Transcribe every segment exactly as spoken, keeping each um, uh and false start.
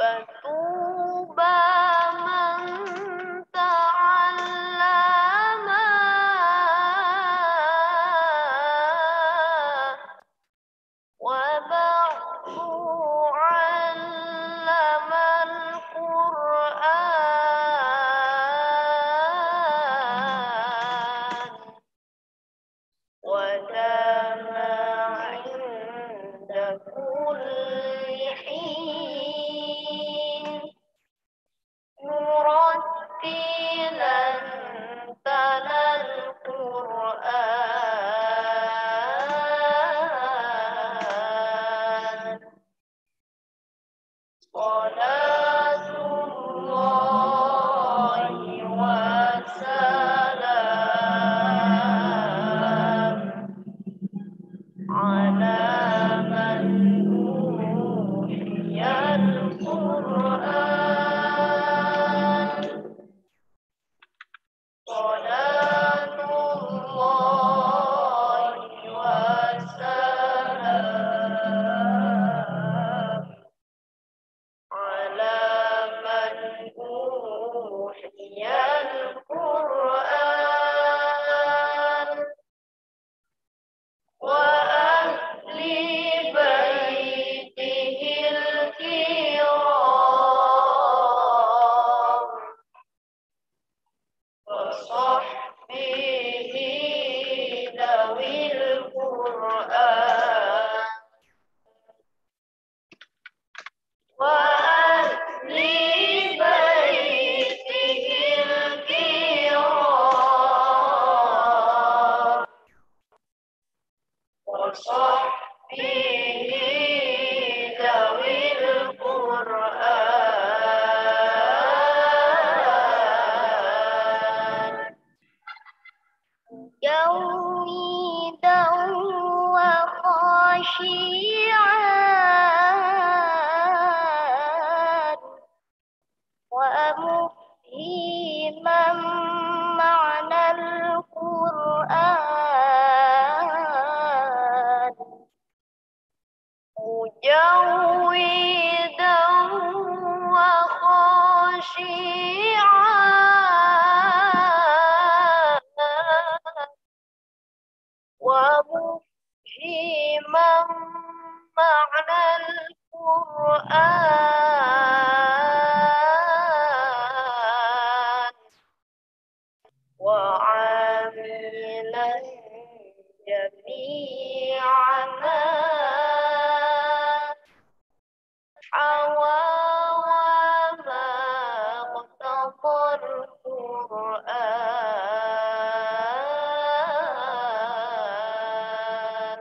فطوبى من تعلم وبعض علم القرآن ودام عند كل حين مرتلا تلا القرآن صلاة الله وسلام على من أوحي القرآن صلاة الله وسلام على من أوحي القرآن وأهل بيته الكرام وصحبه ذوي القرآن وأهل بيته الكرام وصحبه ذوي القرآن جويدا وخاشعا ومفهما معنى القرآن مجودا وخاشعا ومفهما معنى القرآن وعاملا جميع ما حوى وما اقتضى القرآن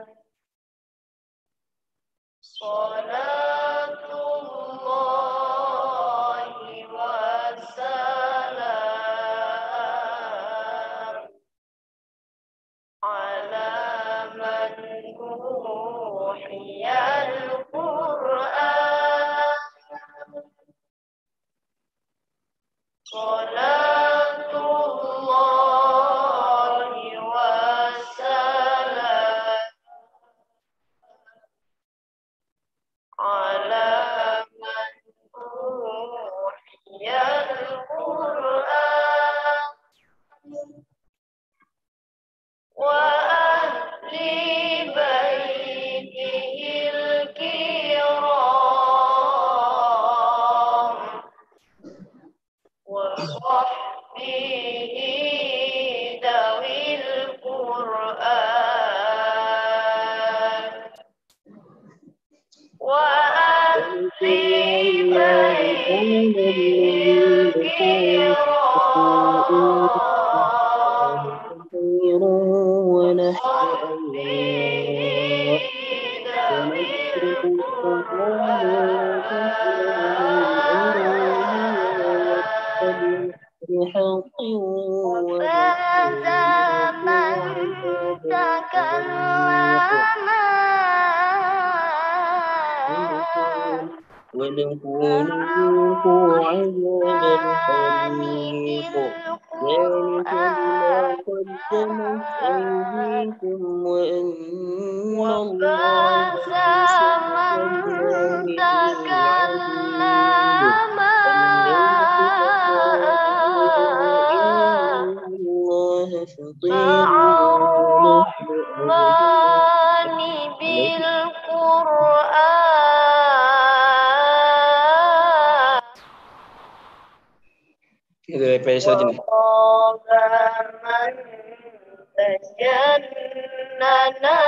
صلاة الله وسلام على من أوحي القرآن صلاة الله وسلام على من أوحي القرآن وأهل بيته الكرام وصحبه ذوي القرآن وأهل بيته الكرام وصحبه ذوي القرآن وفاز من تكلم وله ملك عذاب الحريق ذلك بما قدمت أيديكم وأن الله وفاز من تكلم Itu P S aja nih. تجننا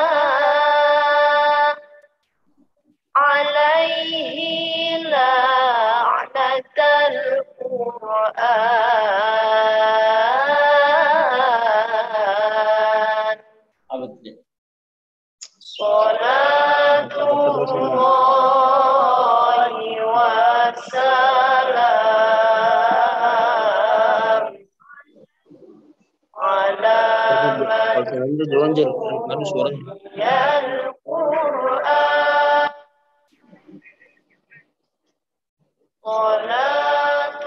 عليه لعنة القرآن صلاة الله وسلام على من تلقى القرآن صلاة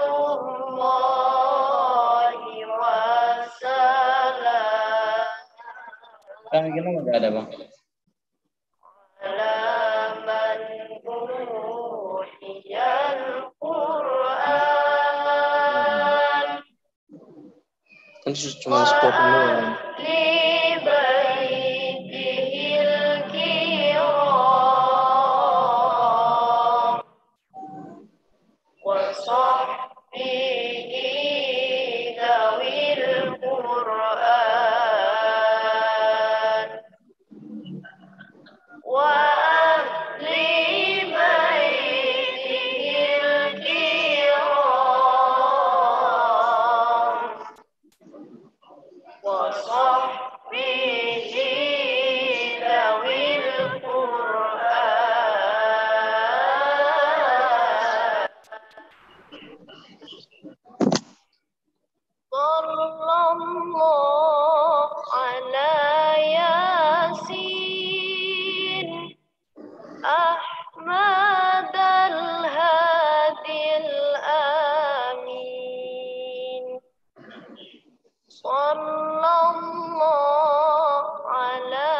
الله وسلام Kan kita nggak ada bang. على من أوحي القرآن Kan cuma spoken doang. لبيته الكرام وصحبه ذوي القرآن وأهل بيته الكرام وصحبه ذوي القرآن صلى الله على ياسين أحمد الهادي الآمين صلى الله على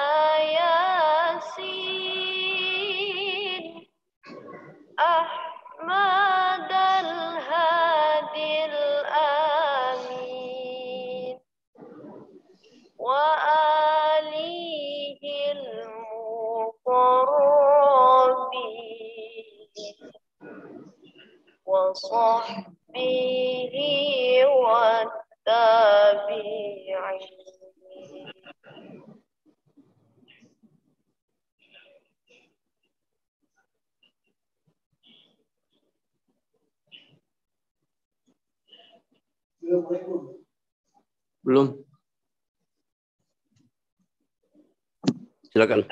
ياسين أحمد الهادي الآمين وآله المقربين وصحبه والتابعين Belum. Silakan.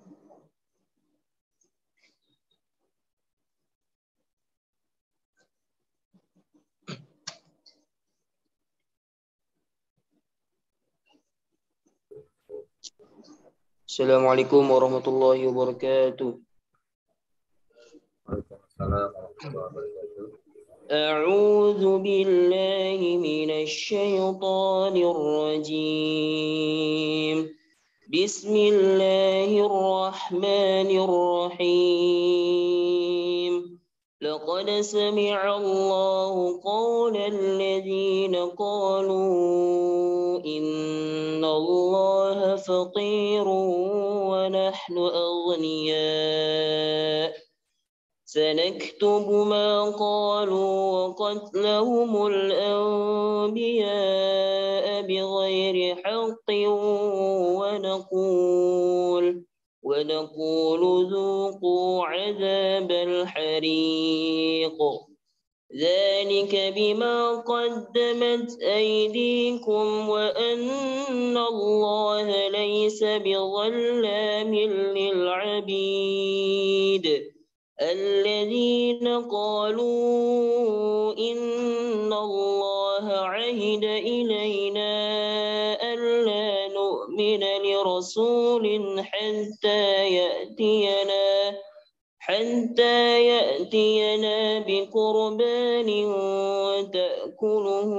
Assalamualaikum warahmatullahi wabarakatuh. Waalaikumsalam warahmatullahi wabarakatuh. أعوذ بالله من الشيطان الرجيم بسم الله الرحمن الرحيم لقد سمع الله قول الذين قالوا إن الله فقير ونحن أغنياء سنكتب ما قالوا وقتلهم الأنبياء بغير حق ونقول ونقول ذوقوا عذاب الحريق ذلك بما قدمت أيديكم وأن الله ليس بظلام للعبيد الذين قالوا إن الله عهد إلينا ألا نؤمن لرسول حتى يأتينا حتى يأتينا بقربان تأكله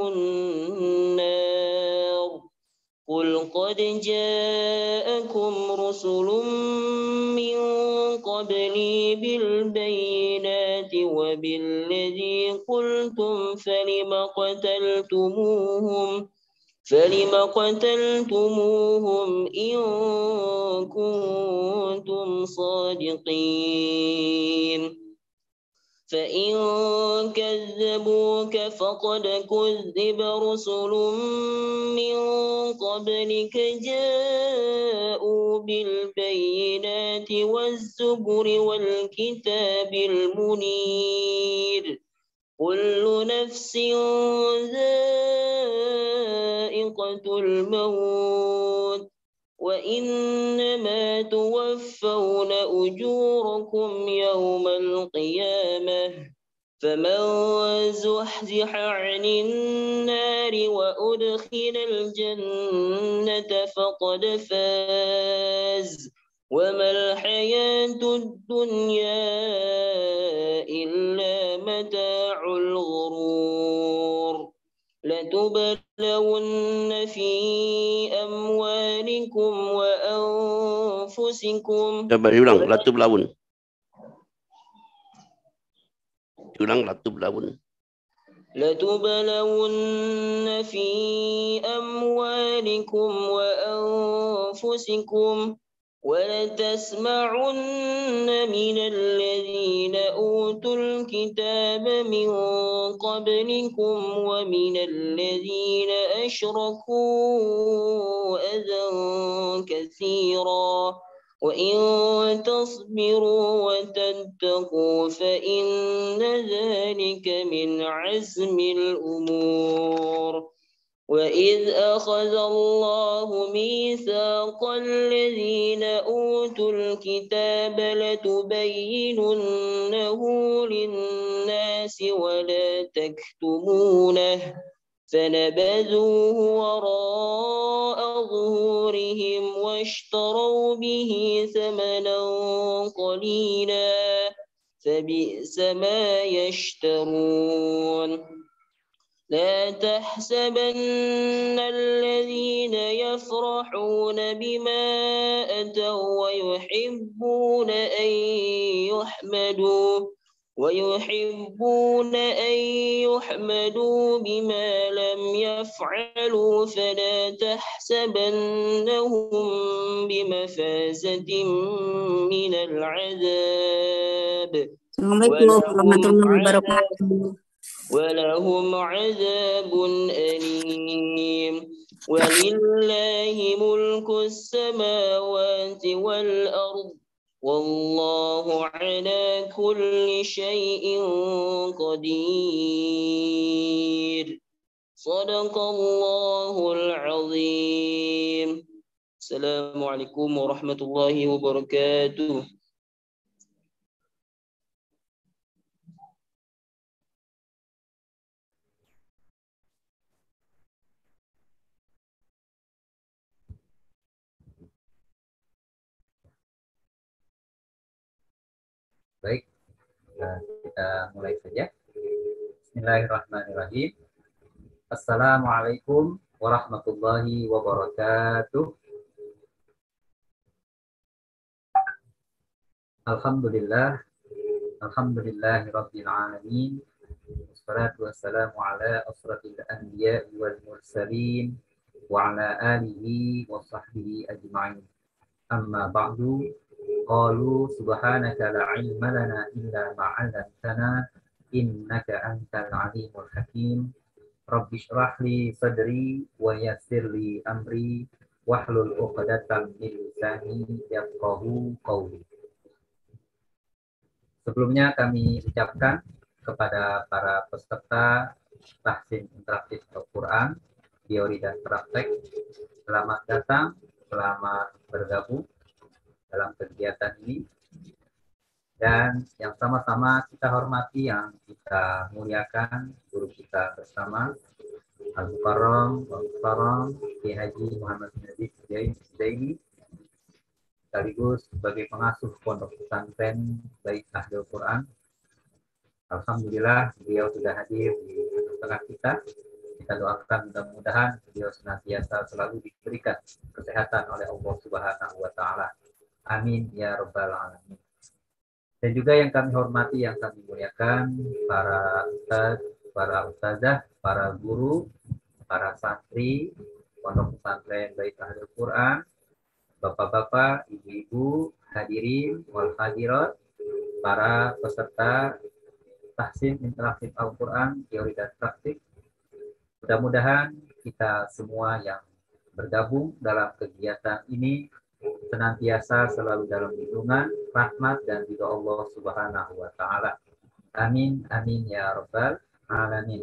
النار قل قد جاءكم رسل من قبلي بالبينات وبالذي قلتم فلم قتلتموهم فلم قتلتموهم إن كنتم صادقين فإن كذبوك فقد كذب رسل من قبلك جاءوا بالبينات والزبر والكتاب المنير كل نفس ذائقة الموت وإنما توفون أجوركم يوم القيامة فمن زحزح عن النار وأدخل الجنة فقد فاز وما الحياة الدنيا إلا متاع الغرور لتبلون في أموالكم وأنفسكم. Coba diulang, latub lawun. Diulang latub lawun. لتبلون في أموالكم وأنفسكم ولتسمعن من الذين أوتوا الكتاب من قبلكم ومن الذين أشركوا أذى كثيرا وإن تصبروا وتتقوا فإن ذلك من عزم الأمور وإذ أخذ الله ميثاق الذين أوتوا الكتاب لتبيننه للناس ولا تكتمونه فنبذوه وراء ظهورهم واشتروا به ثمنا قليلا فبئس ما يشترون لا تحسبن الذين يفرحون بما أتوا ويحبون أن يحمدوا ويحبون أن يحمدوا بما لم يفعلوا فلا تحسبنهم بمفازة من العذاب Assalamualaikum warahmatullahi wabarakatuh. ولهم عذاب أليم ولله ملك السماوات والأرض والله على كل شيء قدير صدق الله العظيم. السلام عليكم ورحمة الله وبركاته. Baik, nah, kita mulai saja. Bismillahirrahmanirrahim. Assalamualaikum warahmatullahi wabarakatuh. Alhamdulillah, alhamdulillahi rabbil alamin. Wassalatu wassalamu ala asrafil anbiya wal mursalin wa ala alihi wa sahbihi ajma'in. Amma ba'du. Qalu subhanaka la ilma lana illa ma 'allamtana innaka antal alimul hakim. Rabbi shrah li sadri wa yassir li amri wahlul 'uqdatam min lisani yafqahu qawli. Sebelumnya kami ucapkan kepada para peserta tahsin interaktif Al-Quran, teori dan praktek, selamat datang, selamat bergabung dalam kegiatan ini, dan yang sama-sama kita hormati, yang kita muliakan guru kita bersama Al-Mukarram Al-Mukarram Kiai Haji Muhammad bin Aziz Zaini, sekaligus sebagai pengasuh pondok pesantren Bait Ahlul Quran. Alhamdulillah beliau sudah hadir di tengah kita. Kita doakan mudah-mudahan beliau senantiasa selalu diberikan kesehatan oleh Allah Subhanahu wa taala. Amin ya rabbal alamin. Dan juga yang kami hormati, yang kami muliakan, para ustaz, para ustazah, para guru, para santri pondok pesantren Bait Ahlul Quran, bapak-bapak, ibu-ibu, hadirin wal hadirat, para peserta tahsin interaktif Al-Quran, teori dan praktik. Mudah-mudahan kita semua yang bergabung dalam kegiatan ini senantiasa selalu dalam lindungan, rahmat, dan ridho Allah Subhanahu wa Ta'ala. Amin, amin ya Rabbal Alamin.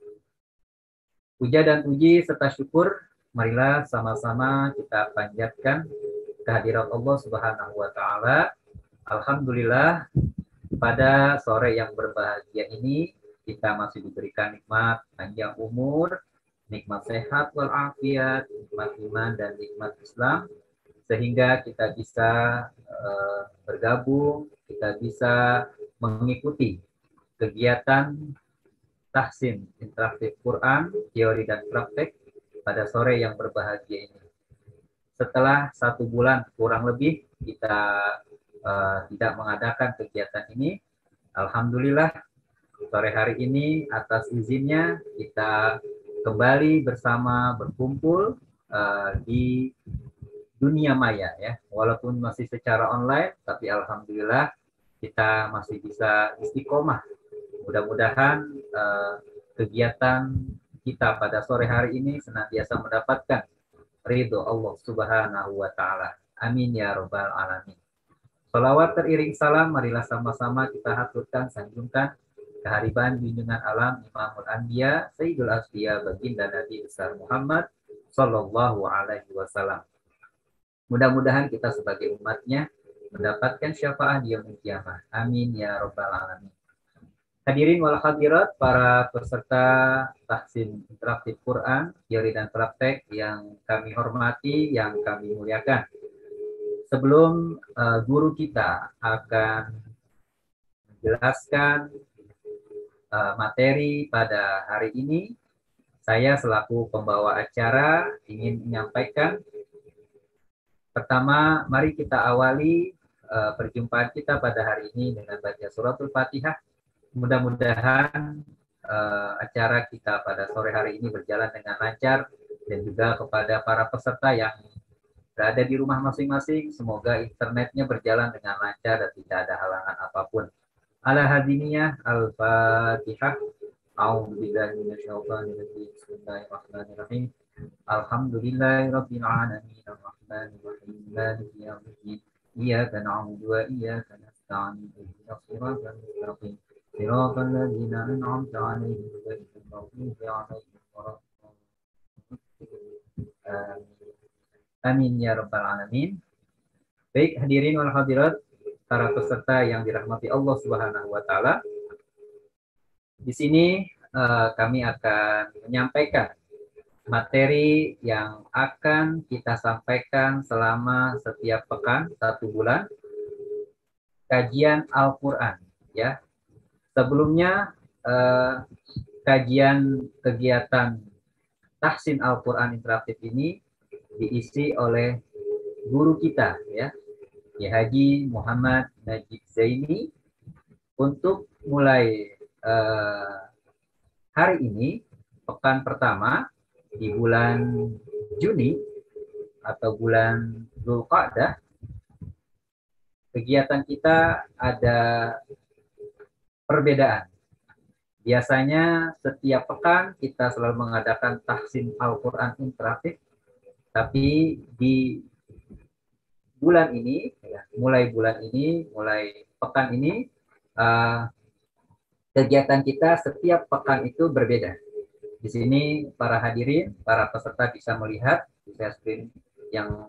Puja dan puji serta syukur, marilah sama-sama kita panjatkan kehadirat Allah Subhanahu wa Ta'ala. Alhamdulillah, pada sore yang berbahagia ini kita masih diberikan nikmat panjang umur, nikmat sehat walafiat, nikmat iman dan nikmat Islam, sehingga kita bisa uh, bergabung, kita bisa mengikuti kegiatan tahsin interaktif Quran, teori dan praktek pada sore yang berbahagia ini. Setelah satu bulan kurang lebih kita uh, tidak mengadakan kegiatan ini, alhamdulillah sore hari ini atas izinnya kita kembali bersama berkumpul uh, di dunia maya ya, walaupun masih secara online, tapi alhamdulillah kita masih bisa istiqomah. Mudah-mudahan uh, kegiatan kita pada sore hari ini senantiasa mendapatkan ridho Allah Subhanahu wa Ta'ala. Amin ya Rabbal Alamin. Salawat teriring salam, marilah sama-sama kita haturkan, sanjungkan kehariban junjungan alam Imamul Anbiya, Sayyidul Asfiya, baginda Nabi besar Muhammad Sallallahu Alaihi Wasallam. Mudah-mudahan kita sebagai umatnya mendapatkan syafaat di yaumil qiyamah. Amin ya Rabbal Alamin. Hadirin wal hadirat, para peserta tahsin interaktif Quran, teori dan praktek yang kami hormati, yang kami muliakan. Sebelum uh, guru kita akan menjelaskan uh, materi pada hari ini, saya selaku pembawa acara ingin menyampaikan. Pertama, mari kita awali uh, perjumpaan kita pada hari ini dengan baca suratul Fatihah. Mudah-mudahan uh, acara kita pada sore hari ini berjalan dengan lancar, dan juga kepada para peserta yang berada di rumah masing-masing, semoga internetnya berjalan dengan lancar dan tidak ada halangan apapun. Ala hadiniyah al-Fatihah. A'udzubillahi minasyaitonir rajim. Bismillahirrahmanirrahim. Alhamdulillahirabbil alamin arrahmanir rahim maliki yaumiddin. Iyyaka na'budu wa iyyaka nasta'in. Ihdinas siratal mustaqim. Siratal ladzina an'amta 'alaihim ghairil maghdubi 'alaihim waladdallin. Amin ya Rabbal Alamin. Baik, hadirin wal hadirat, para peserta yang dirahmati Allah Subhanahu wa Ta'ala. Di sini uh, kami akan menyampaikan materi yang akan kita sampaikan selama setiap pekan satu bulan, kajian Al-Quran ya. Sebelumnya uh, kajian kegiatan tahsin Al-Quran interaktif ini diisi oleh guru kita ya, Kiai Haji Muhammad Najib Zaini. Untuk mulai uh, hari ini, pekan pertama di bulan Juni atau bulan Dzulqa'dah, kegiatan kita ada perbedaan. Biasanya setiap pekan kita selalu mengadakan tahsin Al-Quran interaktif, tapi di bulan ini, ya, mulai bulan ini, mulai pekan ini, uh, kegiatan kita setiap pekan itu berbeda. Di sini para hadirin, para peserta bisa melihat di screen yang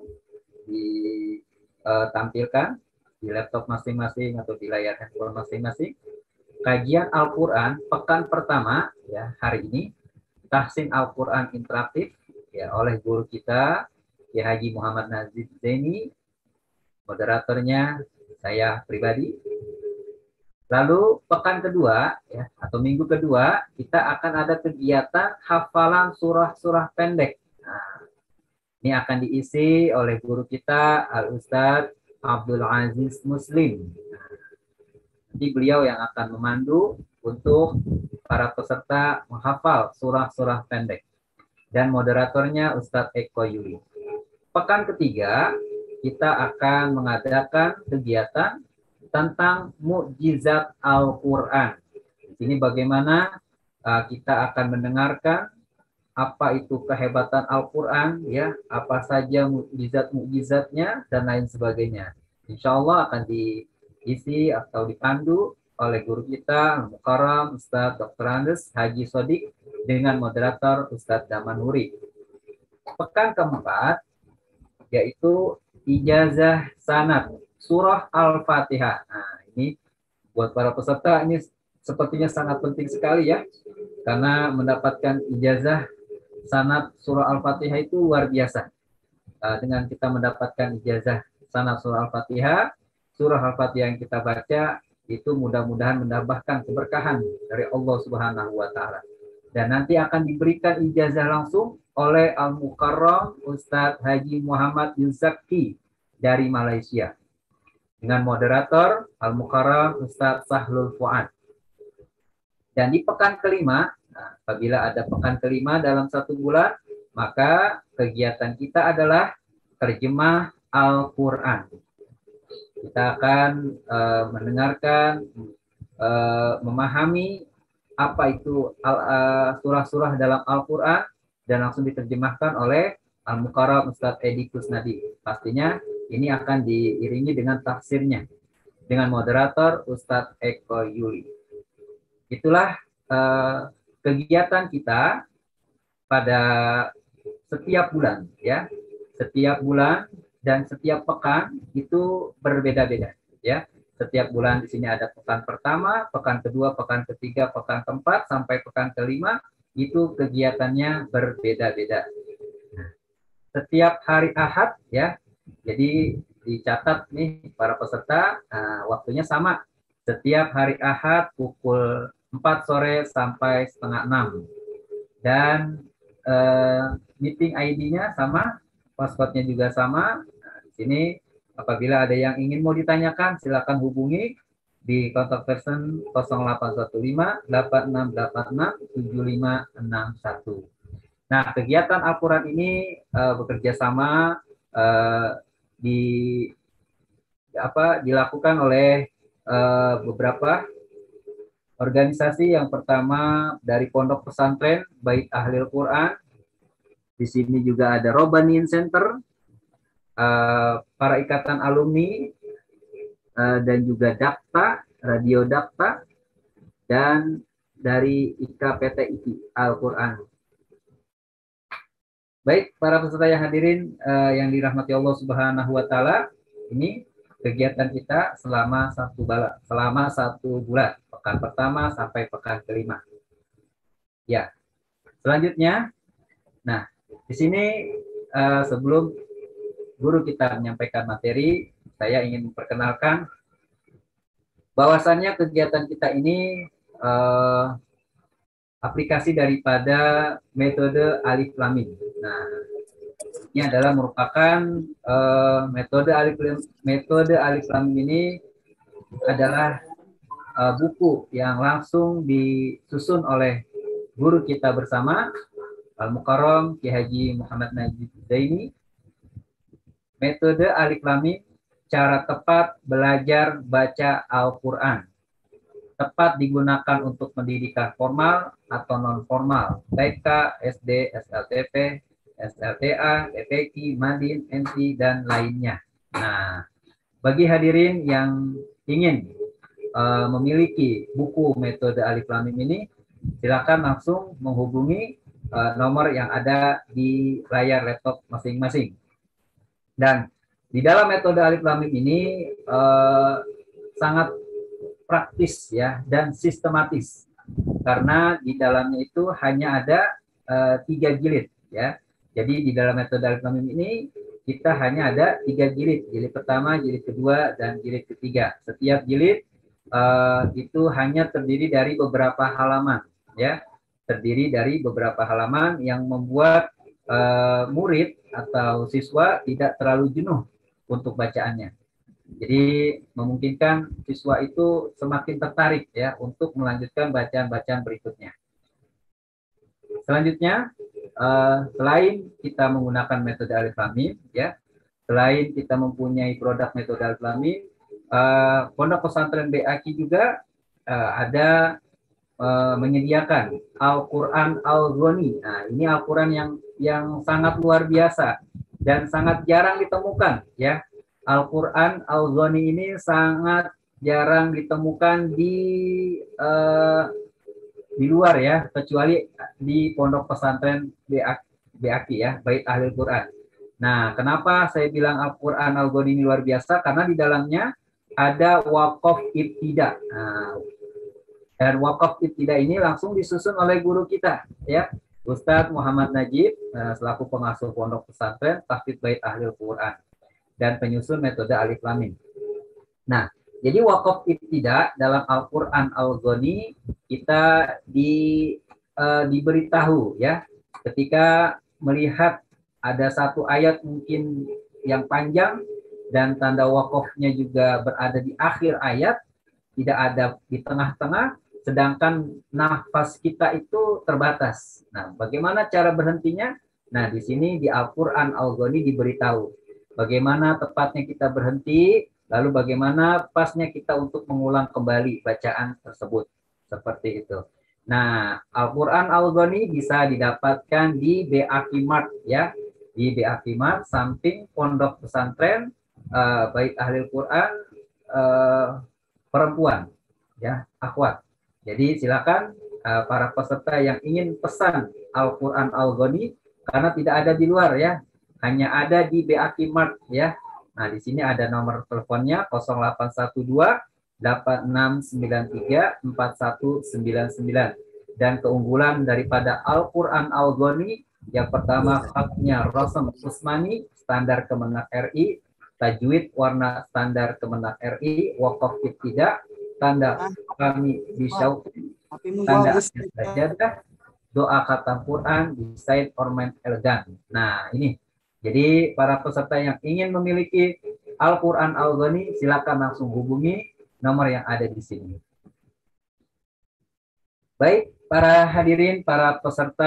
ditampilkan di laptop masing-masing atau di layar handphone masing-masing. Kajian Al-Quran pekan pertama ya, hari ini tahsin Al-Quran interaktif ya, oleh guru kita Kiai Haji Muhammad Najib Zaini, moderatornya saya pribadi. Lalu pekan kedua ya, atau minggu kedua kita akan ada kegiatan hafalan surah-surah pendek. Nah, ini akan diisi oleh guru kita Al Ustadz Abdul Aziz Muslim. Nah, nanti beliau yang akan memandu untuk para peserta menghafal surah-surah pendek. Dan moderatornya Ustadz Eko Yuli. Pekan ketiga, kita akan mengadakan kegiatan tentang mukjizat Al-Quran. Di sini bagaimana uh, kita akan mendengarkan apa itu kehebatan Al-Quran, ya, apa saja mukjizat-mukjizatnya dan lain sebagainya. Insya Allah akan diisi atau dipandu oleh guru kita Al-Mukarram Ustadz doktor Andes Haji Sodik dengan moderator Ustadz Damanuri. Pekan keempat yaitu ijazah sanad surah Al-Fatihah. Nah, ini buat para peserta ini sepertinya sangat penting sekali ya, karena mendapatkan ijazah sanad surah Al-Fatihah itu luar biasa. Uh, dengan kita mendapatkan ijazah sanad surah Al-Fatihah, surah Al-Fatihah yang kita baca itu mudah-mudahan menambahkan keberkahan dari Allah Subhanahu wa taala. Dan nanti akan diberikan ijazah langsung oleh Al-Mukarram Ustadz Haji Muhammad Yuzaki dari Malaysia dengan moderator Al-Mukarram Ustadz Sahlul Fuad. Dan di pekan kelima, nah, apabila ada pekan kelima dalam satu bulan, maka kegiatan kita adalah terjemah Al-Quran. Kita akan uh, mendengarkan, uh, memahami apa itu surah-surah uh, dalam Al-Quran dan langsung diterjemahkan oleh Al-Mukarram Ustadz Edi Kusnadi. Pastinya ini akan diiringi dengan tafsirnya dengan moderator Ustadz Eko Yuli. Itulah uh, kegiatan kita pada setiap bulan, ya, setiap bulan dan setiap pekan itu berbeda-beda, ya. Setiap bulan di sini ada pekan pertama, pekan kedua, pekan ketiga, pekan keempat sampai pekan kelima itu kegiatannya berbeda-beda. Nah, setiap hari Ahad, ya, jadi dicatat nih para peserta, uh, waktunya sama. Setiap hari Ahad pukul empat sore sampai setengah enam. Dan uh, meeting I D-nya sama, password-nya juga sama. Nah, di sini apabila ada yang ingin mau ditanyakan, silakan hubungi di kontak person nol delapan satu lima delapan enam delapan enam tujuh lima enam satu. Nah, kegiatan Al-Quran ini uh, bekerja sama uh, di apa dilakukan oleh uh, beberapa organisasi. Yang pertama dari Pondok Pesantren Bait Ahlil Quran. Di sini juga ada Robanian Center, uh, para ikatan alumni, uh, dan juga Dakta, Radio Dakta, dan dari I K P T I P Al-Quran. Baik, para peserta yang hadirin uh, yang dirahmati Allah Subhanahu wa taala, ini kegiatan kita selama satu bala, selama satu bulan, pekan pertama sampai pekan kelima. Ya, selanjutnya, nah di sini uh, sebelum guru kita menyampaikan materi, saya ingin memperkenalkan bahwasannya kegiatan kita ini uh, aplikasi daripada metode Alif Lam Mim. Nah, ini adalah merupakan uh, metode Alif metode Alif Lam Mim ini adalah uh, buku yang langsung disusun oleh guru kita bersama Al-Mukarram Ki Haji Muhammad Najib Zaini. Metode Alif Lam Mim, cara tepat belajar baca Al-Quran. Tepat digunakan untuk pendidikan formal atau non formal, T K, S D, S L T P, S L T A, T P Q, Madin, M T, dan lainnya. Nah, bagi hadirin yang ingin uh, memiliki buku metode Alif Lam Mim ini, silakan langsung menghubungi uh, nomor yang ada di layar laptop masing-masing. Dan di dalam metode Alif Lam Mim ini uh, sangat praktis ya dan sistematis, karena di dalamnya itu hanya ada uh, tiga jilid ya. Jadi di dalam metode Alif Lam Mim ini kita hanya ada tiga jilid, jilid pertama, jilid kedua, dan jilid ketiga. Setiap jilid uh, itu hanya terdiri dari beberapa halaman ya, terdiri dari beberapa halaman yang membuat uh, murid atau siswa tidak terlalu jenuh untuk bacaannya. Jadi memungkinkan siswa itu semakin tertarik ya untuk melanjutkan bacaan-bacaan berikutnya. Selanjutnya, uh, selain kita menggunakan metode Alif Lam Mim ya, selain kita mempunyai produk metode Alif Lam Mim, uh, Pondok Pesantren B A Q I juga uh, ada uh, menyediakan Al-Quran Al-Ghani. Nah, ini Al-Quran yang yang sangat luar biasa dan sangat jarang ditemukan, ya. Al-Quran Al-Ghani ini sangat jarang ditemukan di uh, di luar, ya, kecuali di pondok pesantren B A K I, ya, Bait Ahlul Quran. Nah, kenapa saya bilang Al-Quran Al-Ghani ini luar biasa? Karena di dalamnya ada wakaf ibtida. Nah, dan wakaf ibtida ini langsung disusun oleh guru kita, ya, Ustadz Muhammad Najib, selaku pengasuh pondok pesantren Tahfidz Bait Ahlul Quran dan penyusun metode Alif Lam Mim. Nah, jadi wakaf ibtida dalam Al-Quran Al-Ghani kita di, uh, diberitahu, ya, ketika melihat ada satu ayat mungkin yang panjang dan tanda wakafnya juga berada di akhir ayat, tidak ada di tengah-tengah, sedangkan nafas kita itu terbatas. Nah, bagaimana cara berhentinya? Nah, di sini di Al-Quran Al-Ghani diberitahu bagaimana tepatnya kita berhenti, lalu bagaimana pasnya kita untuk mengulang kembali bacaan tersebut. Seperti itu. Nah, Al-Quran Al-Ghani bisa didapatkan di B A K I Mart, ya. Di B A K I Mart, samping pondok pesantren uh, Bait Ahlul Quran uh, perempuan, ya, akhwat. Jadi silakan uh, para peserta yang ingin pesan Al-Quran Al-Ghani, karena tidak ada di luar, ya, hanya ada di B A K I Mart, ya. Nah, di sini ada nomor teleponnya nol delapan satu dua delapan enam sembilan tiga empat satu sembilan sembilan. Dan keunggulan daripada Al-Quran Al-Ghani, yang pertama haknya Rasem Usmani, standar Kemenak R I, tajwid warna standar Kemenak R I, wakaf ibtida, tanda kami Bisyauqi, tanda sajadah, doa khatam Quran, desain ornament elegan. Nah, ini. Jadi para peserta yang ingin memiliki Al-Quran Al-Ghani, silakan langsung hubungi nomor yang ada di sini. Baik, para hadirin, para peserta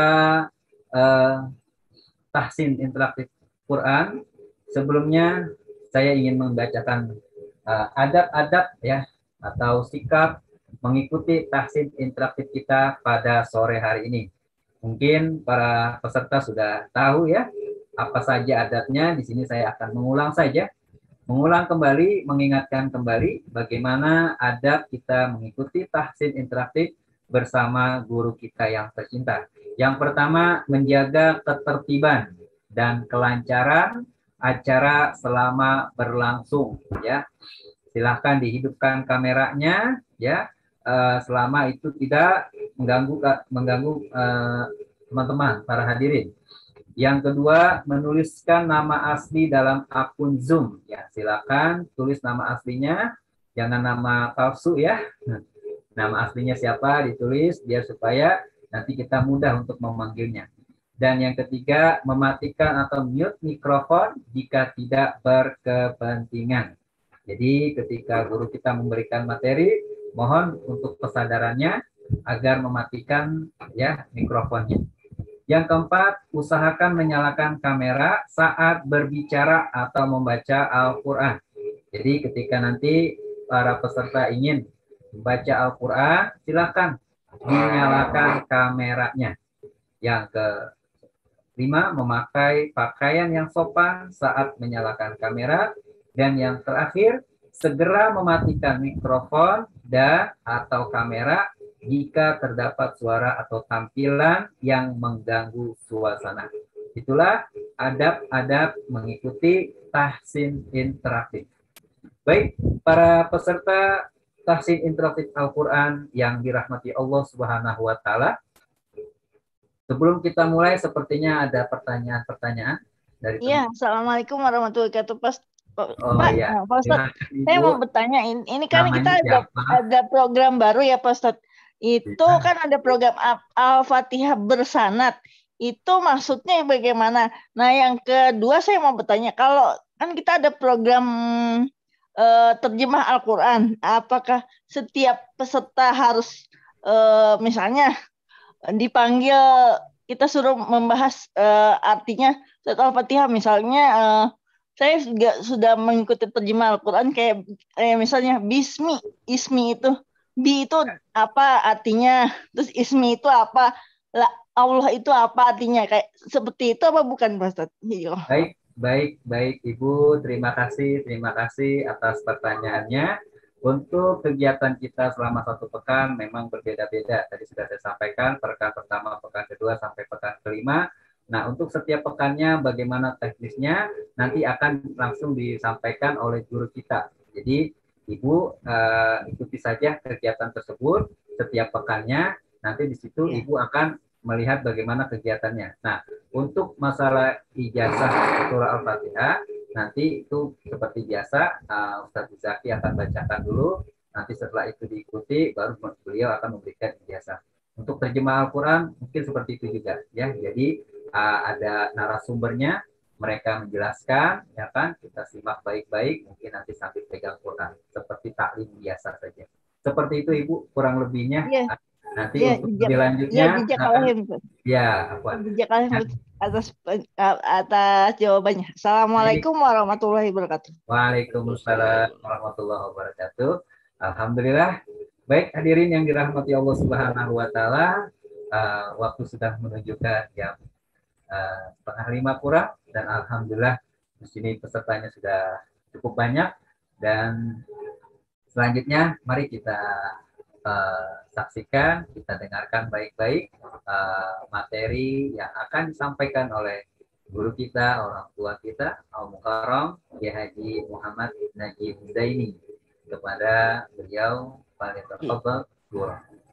eh, tahsin interaktif Quran, sebelumnya saya ingin membacakan uh, adab-adab, ya, atau sikap mengikuti tahsin interaktif kita pada sore hari ini. Mungkin para peserta sudah tahu, ya, apa saja adabnya. Di sini saya akan mengulang saja, mengulang kembali, mengingatkan kembali bagaimana adab kita mengikuti tahsin interaktif bersama guru kita yang tercinta. Yang pertama, menjaga ketertiban dan kelancaran acara selama berlangsung, ya. Silahkan dihidupkan kameranya, ya, uh, selama itu tidak mengganggu mengganggu teman-teman uh, para hadirin. Yang kedua, menuliskan nama asli dalam akun Zoom, ya. Silakan tulis nama aslinya, jangan nama palsu, ya. Nama aslinya siapa ditulis biar supaya nanti kita mudah untuk memanggilnya. Dan yang ketiga, mematikan atau mute mikrofon jika tidak berkepentingan. Jadi ketika guru kita memberikan materi, mohon untuk kesadarannya agar mematikan, ya, mikrofonnya. Yang keempat, usahakan menyalakan kamera saat berbicara atau membaca Al-Quran. Jadi ketika nanti para peserta ingin membaca Al-Quran, silakan dinyalakan kameranya. Yang kelima, memakai pakaian yang sopan saat menyalakan kamera. Dan yang terakhir, segera mematikan mikrofon dan atau kamera jika terdapat suara atau tampilan yang mengganggu suasana. Itulah adab-adab mengikuti tahsin interaktif. Baik, para peserta tahsin interaktif Al-Quran yang dirahmati Allah Subhanahu wa Ta'ala. Sebelum kita mulai, sepertinya ada pertanyaan-pertanyaan dari teman. Iya, Assalamualaikum warahmatullahi wabarakatuh, Pak. Oh, Pak, ya. nah, Pak Ustadz, saya mau bertanya, ini kan Namanya kita ada, siapa? ada program baru, ya Pak Ustadz. Itu Ya. kan ada program Al-Fatihah bersanad. Itu maksudnya bagaimana? Nah, yang kedua saya mau bertanya, kalau kan kita ada program uh, terjemah Al-Quran, apakah setiap peserta harus uh, misalnya dipanggil, kita suruh membahas uh, artinya surat Al-Fatihah, misalnya uh, saya juga sudah mengikuti terjemah Al-Quran kayak eh, misalnya bismi, ismi itu Bi itu apa artinya? Terus ismi itu apa? La, Allah itu apa artinya? Kayak seperti itu apa bukan, Pak Ustadz? Iya. Baik, baik, baik Ibu. Terima kasih, terima kasih atas pertanyaannya. Untuk kegiatan kita selama satu pekan memang berbeda-beda. Tadi sudah saya sampaikan, pekan pertama, pekan kedua, sampai pekan kelima. Nah, untuk setiap pekannya bagaimana teknisnya, nanti akan langsung disampaikan oleh guru kita. Jadi, Ibu uh, ikuti saja kegiatan tersebut setiap pekannya. Nanti di situ Ya. Ibu akan melihat bagaimana kegiatannya. Nah, untuk masalah ijazah surah Al-Fatihah, nanti itu seperti biasa, uh, Ustadz Zaki akan bacakan dulu. Nanti setelah itu diikuti, baru beliau akan memberikan ijazah. Untuk terjemah Al-Quran, mungkin seperti itu juga, ya. Jadi uh, ada narasumbernya, mereka menjelaskan, ya kan, kita simak baik-baik, mungkin nanti sambil pegang Quran, seperti taklim biasa saja. Seperti itu Ibu, kurang lebihnya. Ya. Nanti Ya, untuk bijak, lebih lanjutnya, ya, bijak akan, ya, apa? bijak atas atas jawabannya. Assalamualaikum warahmatullahi wabarakatuh. Waalaikumsalam warahmatullahi wabarakatuh. Alhamdulillah. Baik hadirin yang dirahmati Allah Subhanahu wa taala, uh, waktu sudah menunjukkan jam uh, setengah lima kurang, dan alhamdulillah di sini pesertanya sudah cukup banyak. Dan selanjutnya mari kita uh, saksikan, kita dengarkan baik-baik uh, materi yang akan disampaikan oleh guru kita, orang tua kita, Al Mukarram Kiai Haji Muhammad Najib Zaini. Kepada beliau, Pak Guru.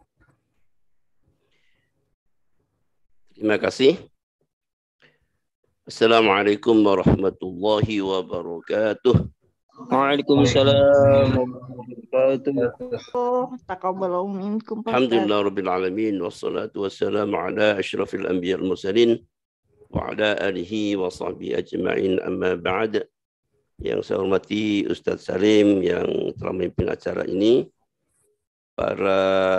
Terima kasih. Assalamualaikum warahmatullahi wabarakatuh. Waalaikumsalam warahmatullahi wabarakatuh. Taqabbalallahu minkum. Alhamdulillah rabbil alamin wassalatu wassalamu ala asyrafil anbiya wal mursalin wa ala alihi wa sahbihi ajma'in, amma ba'd. Yang saya hormati Ustadz Salim yang telah memimpin acara ini, para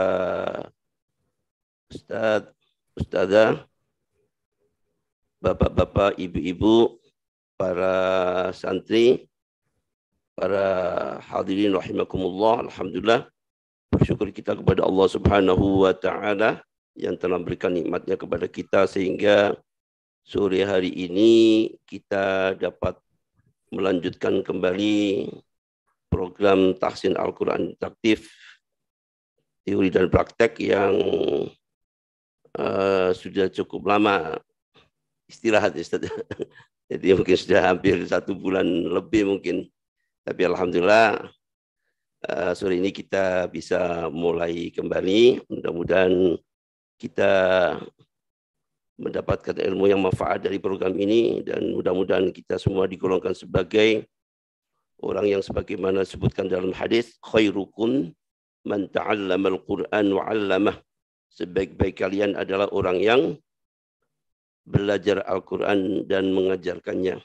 Ustadz, Ustadzah, bapak-bapak, ibu-ibu, para santri, para hadirin rahimakumullah. Alhamdulillah, bersyukur kita kepada Allah Subhanahu wa taala yang telah memberikan nikmatnya kepada kita sehingga sore hari ini kita dapat melanjutkan kembali program tahsin Al-Quran interaktif teori dan praktek yang uh, sudah cukup lama istirahat, Ustaz. Jadi mungkin sudah hampir satu bulan lebih mungkin. Tapi alhamdulillah uh, sore ini kita bisa mulai kembali. Mudah-mudahan kita mendapatkan ilmu yang manfaat dari program ini, dan mudah-mudahan kita semua digolongkan sebagai orang yang sebagaimana disebutkan dalam hadis, khairukum man ta'allama al-Qur'an wa 'allamah. Sebaik-baik kalian adalah orang yang belajar Al-Qur'an dan mengajarkannya.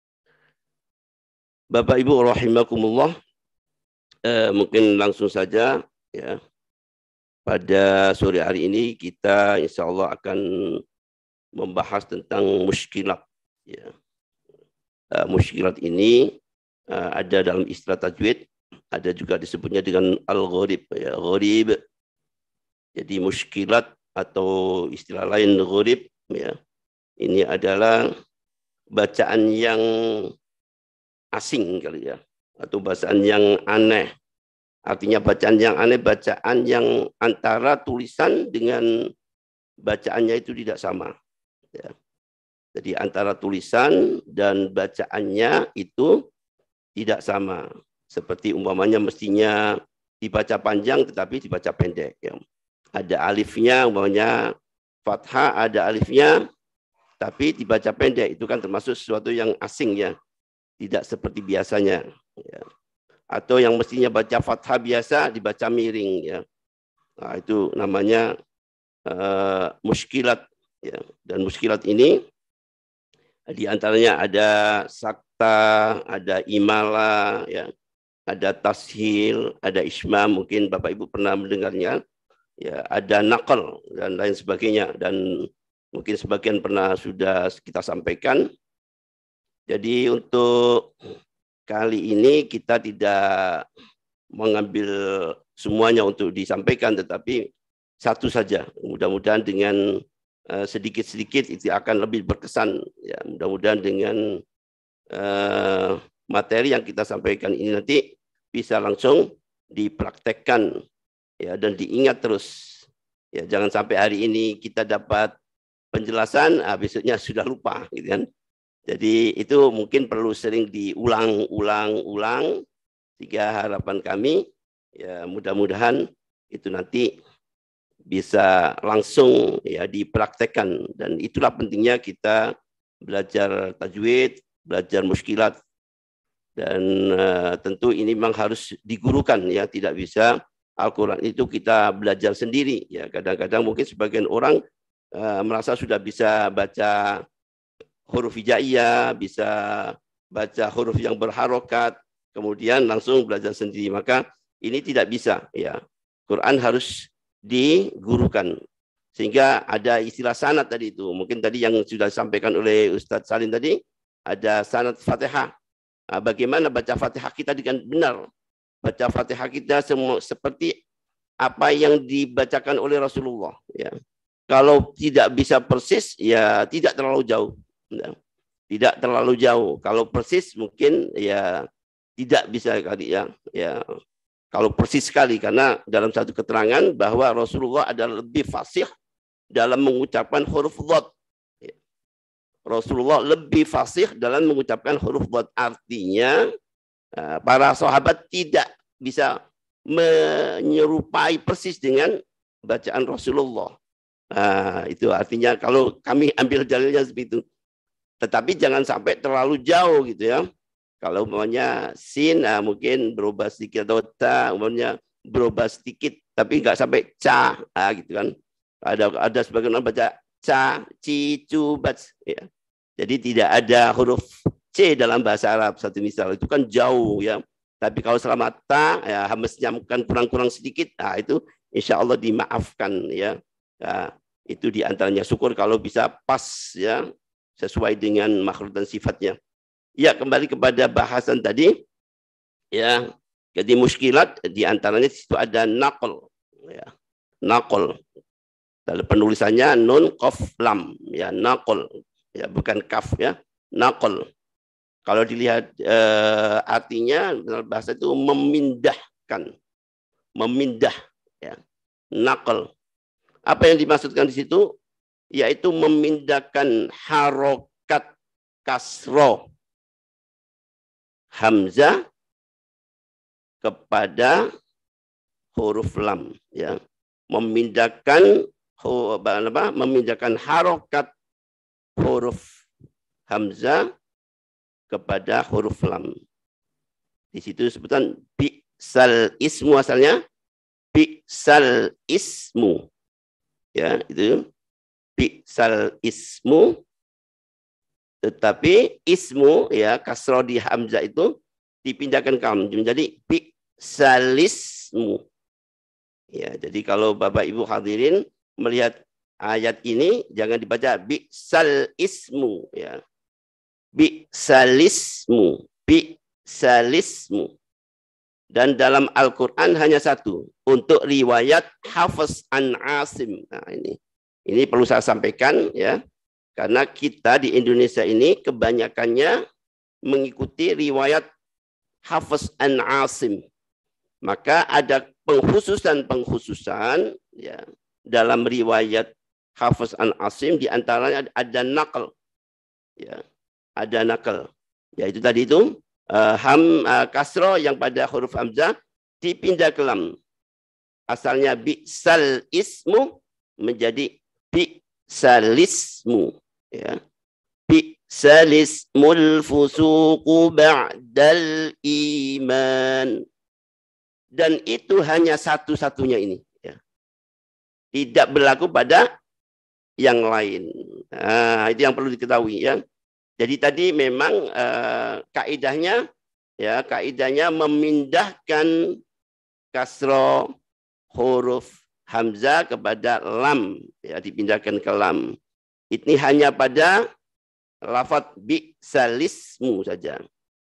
Bapak Ibu rahimakumullah, eh, mungkin langsung saja ya. Pada sore hari ini kita insya Allah akan membahas tentang muskilat. Ya. Uh, muskilat ini uh, ada dalam istilah tajwid, ada juga disebutnya dengan al-gharib. Ya, gharib. Jadi muskilat atau istilah lain gharib. Ya. Ini adalah bacaan yang asing kali ya, atau bacaan yang aneh. Artinya bacaan yang aneh, bacaan yang antara tulisan dengan bacaannya itu tidak sama. Ya. Jadi antara tulisan dan bacaannya itu tidak sama. Seperti umpamanya mestinya dibaca panjang tetapi dibaca pendek. Ya. Ada alifnya, umpamanya fathah, ada alifnya, tapi dibaca pendek. Itu kan termasuk sesuatu yang asing ya. Tidak seperti biasanya. Ya. Atau yang mestinya baca fathah biasa dibaca miring. Ya. Nah, itu namanya uh, muskilat. Ya, dan muskilat ini diantaranya ada sakta, ada imala, ya, ada tashil, ada ismam, mungkin Bapak Ibu pernah mendengarnya, ya, ada naqal dan lain sebagainya, dan mungkin sebagian pernah sudah kita sampaikan. Jadi untuk kali ini kita tidak mengambil semuanya untuk disampaikan, tetapi satu saja. Mudah-mudahan dengan uh, sedikit-sedikit itu akan lebih berkesan. Ya, mudah-mudahan dengan uh, materi yang kita sampaikan ini nanti bisa langsung dipraktekkan, ya, dan diingat terus. Ya, jangan sampai hari ini kita dapat penjelasan, ah, besoknya sudah lupa, gitu kan. Jadi itu mungkin perlu sering diulang-ulang-ulang. Tiga harapan kami, ya mudah-mudahan itu nanti bisa langsung ya dipraktekkan, dan itulah pentingnya kita belajar tajwid, belajar muskilat, dan uh, tentu ini memang harus digurukan, ya, tidak bisa Al-Quran itu kita belajar sendiri, ya. Kadang-kadang mungkin sebagian orang uh, merasa sudah bisa baca huruf hijaiyah, bisa baca huruf yang berharokat, kemudian langsung belajar sendiri. Maka ini tidak bisa, ya. Quran harus digurukan. Sehingga ada istilah sanad tadi itu. Mungkin tadi yang sudah disampaikan oleh Ustadz Salim tadi, ada sanad Fatihah. Nah, bagaimana baca Fatihah kita dengan benar? Baca Fatihah kita semua seperti apa yang dibacakan oleh Rasulullah, ya. Kalau tidak bisa persis, ya tidak terlalu jauh. Ya. Tidak terlalu jauh. Kalau persis mungkin ya tidak bisa kali, ya. Ya. Kalau persis sekali, karena dalam satu keterangan bahwa Rasulullah adalah lebih fasih dalam mengucapkan huruf dhad. Ya. Rasulullah lebih fasih dalam mengucapkan huruf dhad. Artinya para sahabat tidak bisa menyerupai persis dengan bacaan Rasulullah. Nah, itu artinya kalau kami ambil jalurnya seperti itu. Tetapi jangan sampai terlalu jauh gitu, ya. Kalau umpamanya sin, nah mungkin berubah sedikit, atau ta, umpamanya berubah sedikit, tapi nggak sampai ca, nah, gitu kan. Ada ada sebagian orang baca ca, ci, cu, bat, ya. Jadi tidak ada huruf C dalam bahasa Arab, satu misal. Itu kan jauh, ya. Tapi kalau selama ta, ya, hamzahnya mungkin kurang-kurang sedikit, nah itu insya Allah dimaafkan, ya. Nah, itu diantaranya syukur kalau bisa pas, ya, sesuai dengan makhluk dan sifatnya. Ya, kembali kepada bahasan tadi, ya. Jadi muskilat diantaranya situ ada naql, ya, naql. Dalam penulisannya nun qaf lam, ya, naql, ya, bukan kaf, ya, naql. Kalau dilihat eh, artinya dalam bahasa itu memindahkan, memindah, ya, naql. Apa yang dimaksudkan di situ? Yaitu memindahkan harokat kasroh hamzah kepada huruf lam, ya. Memindahkan apa? Memindahkan harokat huruf hamzah kepada huruf lam. Di situ sebutan bi'sal ismu, asalnya bi'sal ismu, ya, itu bi'sal ismu. Tetapi ismu, ya, kasroh di hamzah itu dipindahkan ke lam menjadi bi'salismu. Ya, jadi kalau Bapak Ibu hadirin melihat ayat ini jangan dibaca bi'sal ismu, ya. Bi'salismu, bi'salismu. Dan dalam Al-Quran hanya satu, untuk riwayat Hafiz an Asim. Nah, ini ini perlu saya sampaikan, ya. Karena kita di Indonesia ini kebanyakannya mengikuti riwayat Hafiz an Asim. Maka ada pengkhususan-pengkhususan, ya, dalam riwayat Hafiz an Asim, diantaranya ada naql, ya, ada naql, yaitu tadi itu uh, ham uh, kasro yang pada huruf hamzah dipindah ke lam. Asalnya bi'sal ismu menjadi bi'salismu, ya. Bi'salismul fusuqu ba'dal iman. Dan itu hanya satu-satunya ini, ya. Tidak berlaku pada yang lain. Nah, itu yang perlu diketahui, ya. Jadi tadi memang uh, kaidahnya, ya, kaidahnya memindahkan kasro huruf hamzah kepada lam, ya, dipindahkan ke lam. Ini hanya pada lafaz bi'salismu saja.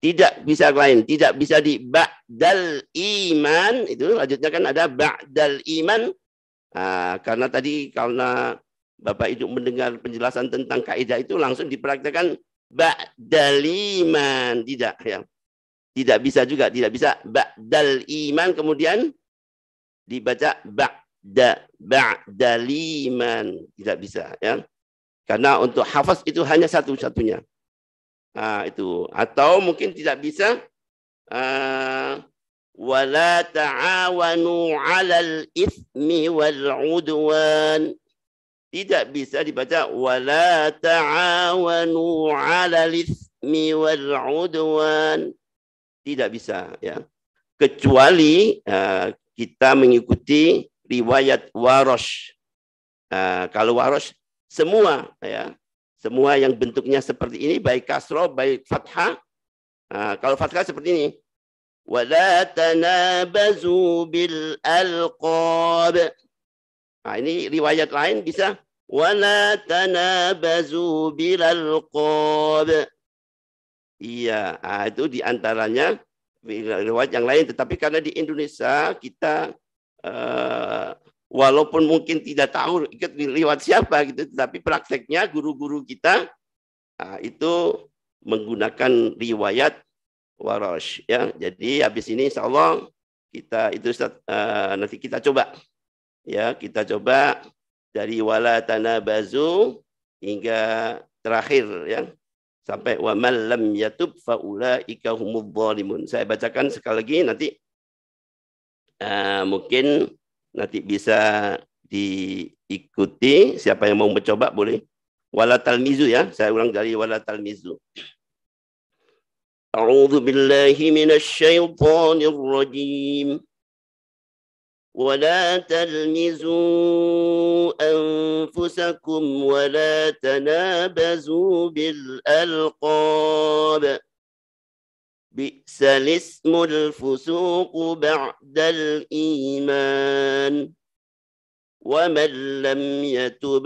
Tidak bisa lain, tidak bisa di ba'dal iman, itu lanjutnya kan ada ba'dal iman. Nah, karena tadi karena Bapak Ibu mendengar penjelasan tentang kaidah itu langsung dipraktekkan ba'dal iman, tidak ya. Tidak bisa juga, tidak bisa ba'dal iman kemudian dibaca ba'da ba'dal iman, tidak bisa ya. Karena untuk hafaz itu hanya satu-satunya. Nah, itu atau mungkin tidak bisa uh, wala ta'awanu 'alal itsmi wal 'udwan. Tidak bisa dibaca wala ta'awanu 'alal itsmi wal 'udwan. Tidak bisa ya. Kecuali uh, kita mengikuti riwayat Warosh. Uh, kalau Warosh semua ya, semua yang bentuknya seperti ini baik kasroh baik fathah. Uh, kalau fathah seperti ini. Wala tanabazu bil alqab. Nah, ini riwayat lain bisa wala tanabazu bil alqab. Iya, nah, itu diantaranya riwayat yang lain. Tetapi karena di Indonesia kita uh, walaupun mungkin tidak tahu ikut riwayat siapa gitu, tetapi prakteknya guru-guru kita uh, itu menggunakan riwayat Warosh ya. Jadi habis ini insya Allah kita itu uh, nanti kita coba ya, kita coba dari wala tanabazu hingga terakhir ya, sampai wa man lam yatub fa ulaika humudz zalimun. Saya bacakan sekali lagi, nanti uh, mungkin nanti bisa diikuti, siapa yang mau mencoba boleh. Wala talmizu ya, saya ulang dari wala talmizu. A'udzu billahi minasy syaithanir rajim. ولا تلمزوا أنفسكم ولا تنابزوا بالألقاب بئس الاسم الفسوق بعد الإيمان ومن لم يتب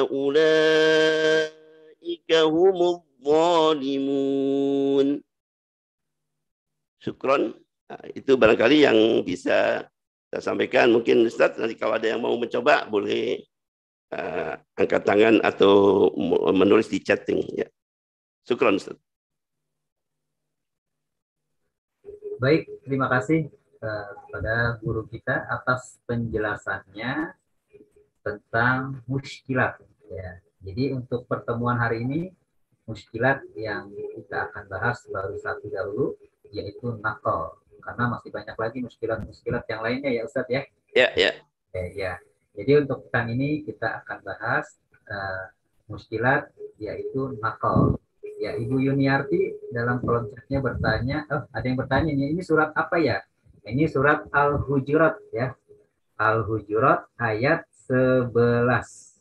فأولئك هم الظالمون. Syukron. Nah, itu barangkali yang bisa saya sampaikan. Mungkin Ustaz nanti kalau ada yang mau mencoba boleh uh, angkat tangan atau menulis di chatting ya. Syukron Ustaz. Baik, terima kasih uh, kepada guru kita atas penjelasannya tentang muskilat ya. Jadi untuk pertemuan hari ini muskilat yang kita akan bahas baru satu dahulu, yaitu nakal. Karena masih banyak lagi muskilat-muskilat yang lainnya ya Ustadz ya. Ya, ya. Eh, ya. Jadi untuk pekan ini kita akan bahas uh, muskilat yaitu nakal. Ya, Ibu Yuniarti dalam kolom chatnya bertanya, oh ada yang bertanya ini surat apa ya? Ini surat Al-Hujurat ya. Al-Hujurat ayat sebelas.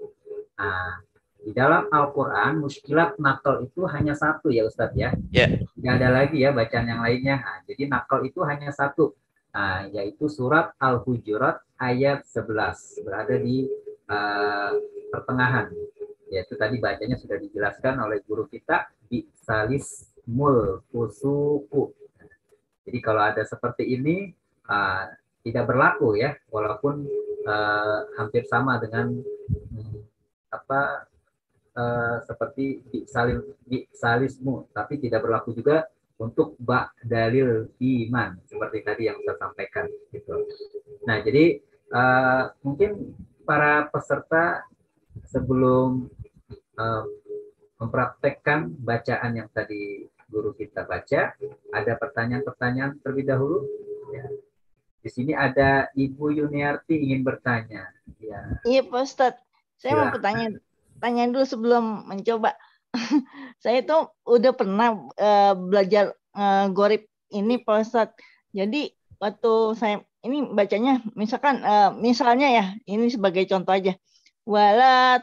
Nah, di dalam Al-Quran muskilat nakal itu hanya satu ya Ustadz ya. Ya. Tidak ada lagi ya bacaan yang lainnya. Nah, jadi nakal itu hanya satu, nah, yaitu surat Al-Hujurat ayat sebelas, berada di uh, pertengahan. Yaitu tadi bacanya sudah dijelaskan oleh guru kita di salismul fusuku. Jadi kalau ada seperti ini uh, tidak berlaku ya, walaupun uh, hampir sama dengan hmm, apa Uh, seperti di salim di salismu, tapi tidak berlaku juga untuk bak dalil iman seperti tadi yang saya sampaikan gitu. Nah jadi uh, mungkin para peserta sebelum uh, mempraktekkan bacaan yang tadi guru kita baca, ada pertanyaan-pertanyaan terlebih dahulu ya. Di sini ada Ibu Yuniarti ingin bertanya ya. Iya Pak Ustadz, saya Silahkan. mau bertanya tanya dulu sebelum mencoba. Saya itu udah pernah uh, belajar uh, gorib ini Pak Ustadz. Jadi waktu saya ini bacanya misalkan uh, misalnya ya, ini sebagai contoh aja. Wala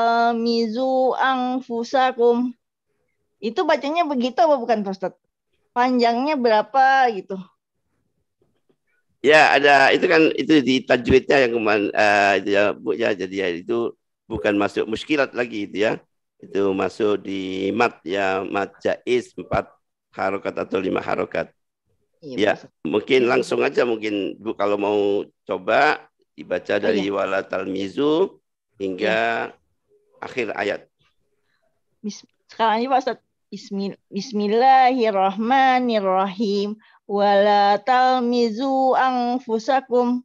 ta'mizu anfusakum. Itu bacanya begitu apa bukan Pak Ustadz? Panjangnya berapa gitu? Ya, ada itu kan itu di tajwidnya yang kemarin uh, itu ya Bu ya, jadi ya itu bukan masuk muskilat lagi itu ya. Itu masuk di mat ya, mat jaiz empat harokat atau lima harokat. Iya, Ya, Pak Ustadz. mungkin langsung aja mungkin Bu kalau mau coba dibaca dari iya. wala talmizu hingga akhir ayat. Bis- Sekarang aja Pak Ustadz. Bismil- Bismillahirrahmanirrahim. Wala talmizu anfusakum.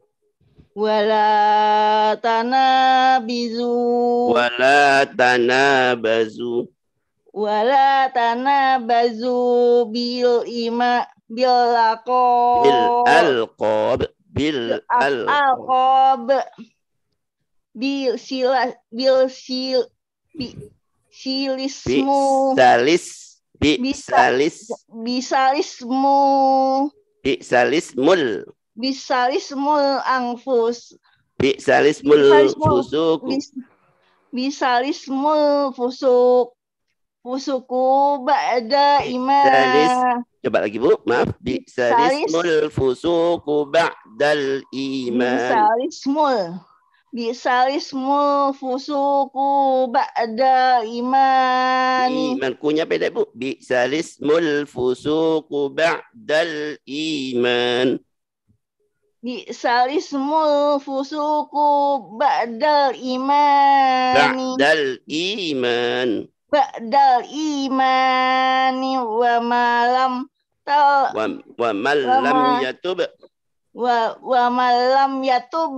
Wala tanabizu. Wala tanabazu Wala tanabazu bil ima bil bil laqab. alqab bil alqab Alqab. Bil sila bil sil bi silismu. bisalis Bisa bisalis bisalismu bisalismul bisalismul angfus bisalismul bisalismul fusuku bis, bisalismul fusuk fusuku ba'da bisalis iman coba lagi Bu maaf bisalis bisalismul fusuku ba'dal iman bisalismul bisalismul fusuku ba'da imani iman kunya pendek Bu bisalismul fusuku ba'dal iman bisalismul fusuku ba'dal imani ba'dal iman ba'dal imani wa malam tal wa wa man wa lam ma- yatub wa wa malam yatub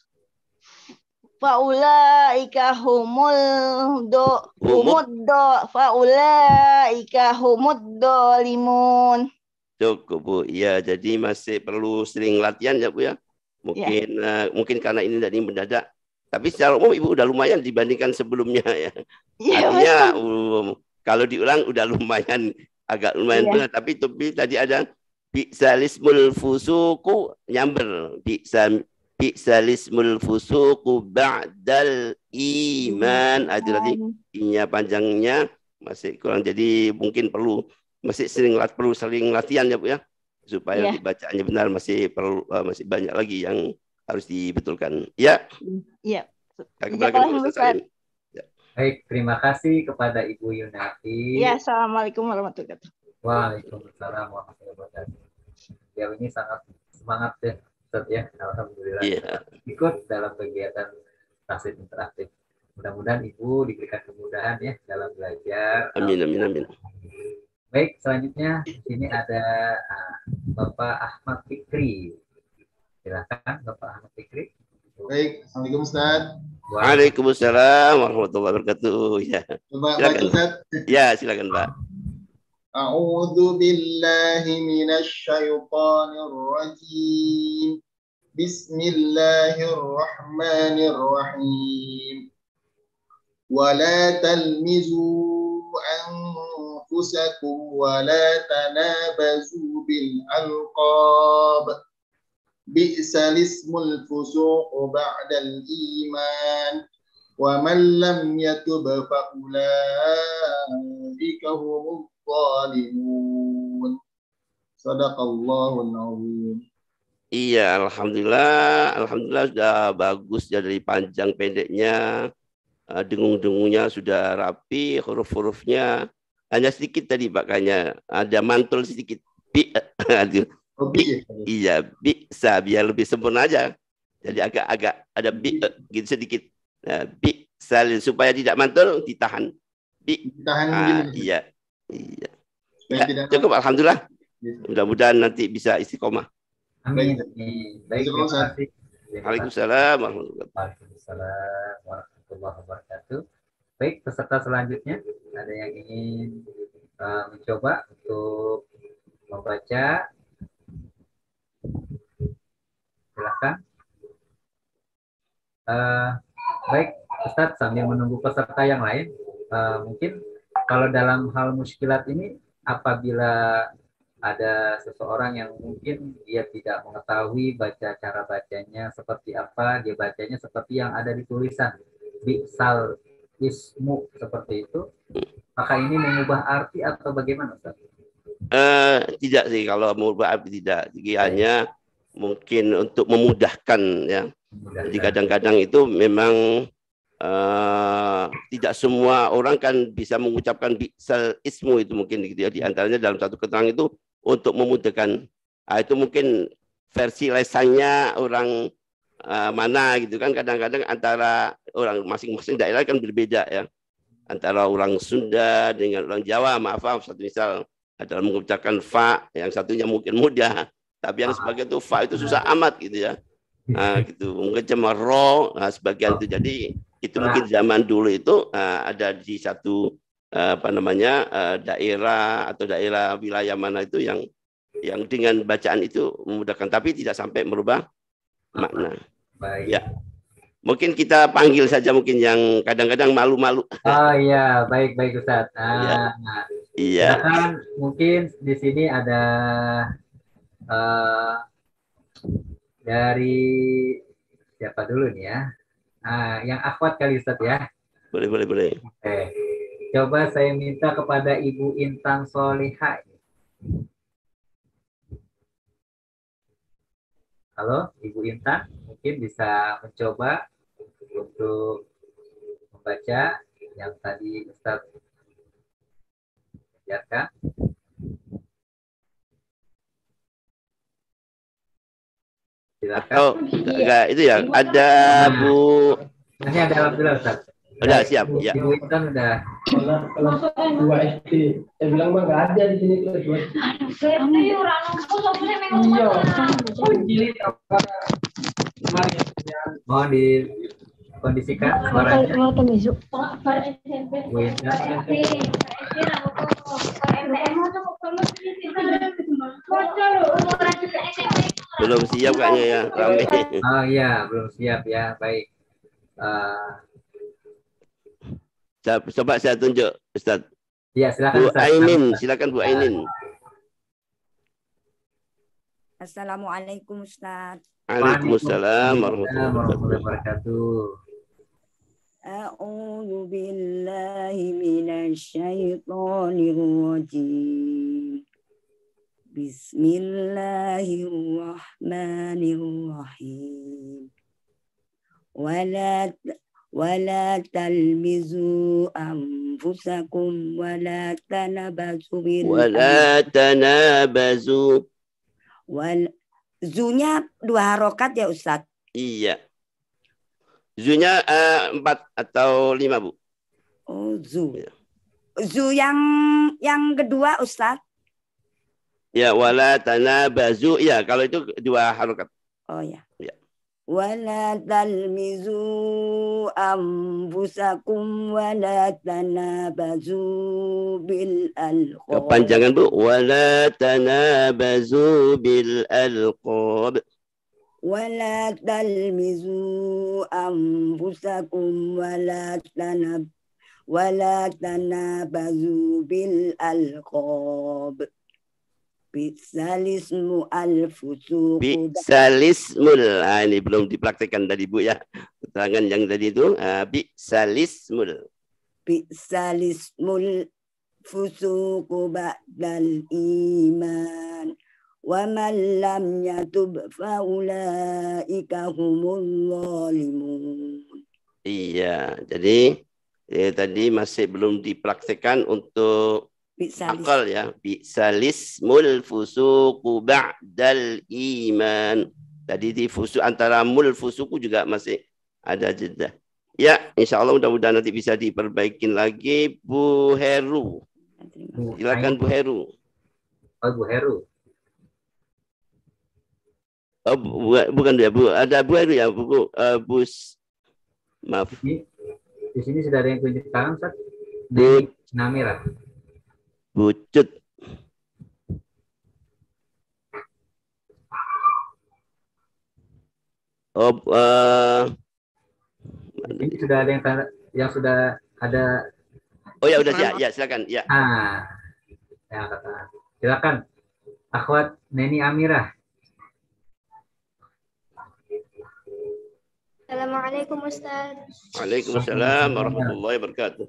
faulaika humul do humud do faulaika humud dolimun. cukup Bu ya jadi masih perlu sering latihan ya Bu ya mungkin uh, mungkin karena ini tadi mendadak tapi secara umum Ibu udah lumayan dibandingkan sebelumnya ya Iya, artinya Mas. um, kalau diulang udah lumayan agak lumayan Iya. berat tapi tapi tadi ada bisalismul fusuku nyamber bisa bisalismul fusuku ba'dal iman ada tadi inya panjangnya masih kurang jadi mungkin perlu masih sering lat perlu sering latihan ya Bu ya supaya Iya. dibacaannya benar masih perlu uh, masih banyak lagi yang harus dibetulkan ya. Iya. Kembali ke Ustaz Salim. Baik, terima kasih kepada Ibu Yunati. Ya, assalamualaikum warahmatullahi wabarakatuh. Waalaikumsalam warahmatullahi wabarakatuh. Beliau ini sangat semangat ya, Ustaz ya. Alhamdulillah. Iya. Ikut dalam kegiatan tahsin interaktif. Mudah-mudahan Ibu diberikan kemudahan ya dalam belajar. Amin amin amin. Baik, selanjutnya di sini ada uh, Bapak Ahmad Fikri. Silakan Bapak Ahmad Fikri. Baik, Assalamualaikum Ustaz. Waalaikumsalam warahmatullahi wabarakatuh. Ya. Coba Silakan. baca Ustaz. Ya, silakan Pak. A'udzu billahi minasy syaithanir rajim. Bismillahirrahmanirrahim. Wala talmizu anfusakum wala tanabazu bil alqab. Bi'sal ismul fusuq ba'dal iman wa man lam yatub fa ulaika humuz zalimun. Sadaqallahul azim. Iya, alhamdulillah, alhamdulillah sudah bagus ya dari panjang pendeknya, uh, dengung-dengungnya sudah rapi, huruf-hurufnya hanya sedikit tadi Pak kayaknya ada mantul sedikit. Bi, Oh, bi, bi. iya, bisa biar lebih sempurna aja. Jadi agak-agak ada bi gitu sedikit. Nah, bi salin supaya tidak mantul ditahan. Bi. Tahan Ah, gini. iya. Iya. Supaya Ya, tidak cukup alhamdulillah. Gitu. Mudah-mudahan nanti bisa istiqomah. Amin. Baik, terima Ustaz. kasih. Waalaikumsalam warahmatullahi wabarakatuh. Waalaikumsalam warahmatullahi wabarakatuh. Baik, peserta selanjutnya ada yang ingin uh, mencoba untuk membaca. Silakan. Uh, baik, Ustadz, sambil menunggu peserta yang lain, uh, mungkin kalau dalam hal muskilat ini, apabila ada seseorang yang mungkin dia tidak mengetahui baca cara bacanya seperti apa, dia bacanya seperti yang ada di tulisan, bisal ismu seperti itu, maka ini mengubah arti atau bagaimana, Ustaz? Uh, tidak sih kalau mengubah arti tidak. Jadi hanya mungkin untuk memudahkan ya. Mudah, Jadi kadang-kadang itu memang uh, tidak semua orang kan bisa mengucapkan bi'sal ismu itu mungkin gitu ya. Di antaranya dalam satu keterangan itu untuk memudahkan. Nah, itu mungkin versi lesannya orang uh, mana gitu kan. Kadang-kadang antara orang masing-masing daerah kan berbeda ya. Antara orang Sunda dengan orang Jawa, maaf, maaf satu misal dalam mengucapkan fa, yang satunya mungkin mudah, tapi yang sebagian itu fa itu susah amat gitu ya. Nah, gitu. Mungkin cuma ro, nah, sebagian itu. Jadi itu mungkin zaman dulu itu uh, ada di satu uh, apa namanya uh, daerah atau daerah wilayah mana itu yang yang dengan bacaan itu memudahkan, tapi tidak sampai merubah makna. Baik. Ya. Mungkin kita panggil saja mungkin yang kadang-kadang malu-malu. Oh iya, baik baik Ustaz. Nah, Iya. nah. Iya. Silakan, mungkin di sini ada uh, dari siapa dulu nih ya? Nah, yang akhwat kali Ustaz ya. Boleh, boleh, boleh. Oke. Coba saya minta kepada Ibu Intan Solihah. Halo, Ibu Intan, mungkin bisa mencoba untuk membaca yang tadi Ustaz ajarkan. Silakan. Atau enggak itu ya, ada Bu. Ini ada alhamdulillah Ustaz. Udah siap, ya. Ibu Intan udah. Kelas dua S D. Saya bilang mah nggak ada di sini kelas dua S D. Iya. Oh, jilid apa? Mohon dikondisikan suaranya. Bu Intan. Belum siap kayaknya ya, rame. Oh iya, belum siap ya. Baik. Uh, Coba saya tunjuk, Ustaz. Ya, silakan Bu Ustaz. Ainin, silakan Bu Ainin. Assalamualaikum Ustaz. Waalaikumsalam warahmatullahi wabarakatuh. A'udzu billahi minasyaitonir rajim. Bismillahirrahmanirrahim. Wala wala talmizu anfusakum wala tanabazu bil wala tanabazu. Wal zunya dua harokat ya Ustaz? Iya. Zunya uh, empat atau lima Bu? Oh zu. Ya. Zu yang yang kedua Ustaz? Ya wala tanabazu. Ya kalau itu dua harokat. Oh ya. Ya. Wala talmizu anfusakum wala tanabazu bil alqab. Kepanjangan Bu. Wala tanabazu bil alqab. Wala talmizu anfusakum wala tanab wala tanabazu bil alqab. Bisalismu al-fusuq. Bisalismul. Ah, ini belum dipraktekkan tadi Bu ya. Keterangan yang tadi itu. Ah, bisalismul. Bisalismul fusuq ba'dal iman. Wa man lam yatub fa ulaika humul zalimun. Iya, jadi eh, tadi masih belum dipraktekkan untuk Bisalis. akal ya. Bisalismul fusuqu ba'dal iman. Tadi di fusuq antara mul fusuku juga masih ada jeda. Ya, insya Allah mudah-mudahan nanti bisa diperbaikin lagi. Bu Heru. Silakan Bu Heru. Oh, Bu Heru. Oh, bu, bukan ya Bu, ada Bu Heru ya Bu. Uh, bus. Maaf. Di, di sini sudah ada yang tunjuk tangan Ustaz. Bu Namira. Bucut. Oh, uh, ini sudah ada yang tanda, yang sudah ada. Oh ya udah siap, ya silakan ya. Ah, ya kata. Silakan, akhwat Neni Amirah. Assalamualaikum Ustaz. Waalaikumsalam warahmatullahi wabarakatuh.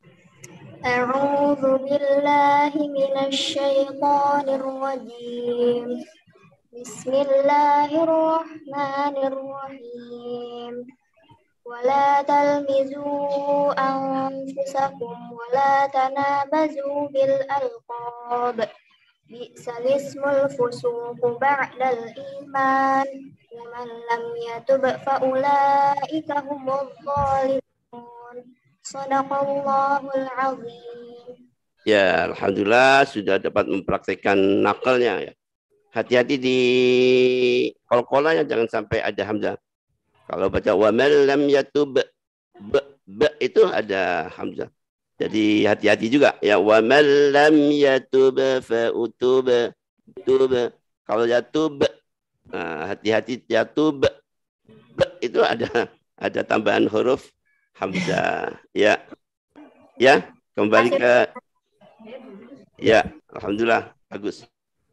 أعوذ بالله من الشيطان الرجيم بسم الله الرحمن الرحيم ولا تلمزوا أنفسكم ولا تنابزوا بالألقاب بئس الاسم الفسوق بعد الإيمان ومن لم يتب فأولئك هم الظالمون صدق الله العظيم. Ya, alhamdulillah sudah dapat mempraktikkan nakalnya ya. Hati-hati di qalqalahnya jangan sampai ada hamzah. Kalau baca wa man lam yatub b, b itu ada hamzah. Jadi hati-hati juga ya, wa man lam yatub fa utub tub. Kalau yatub nah, hati-hati yatub b itu ada ada tambahan huruf hamzah ya. Ya, kembali ke ya, alhamdulillah bagus.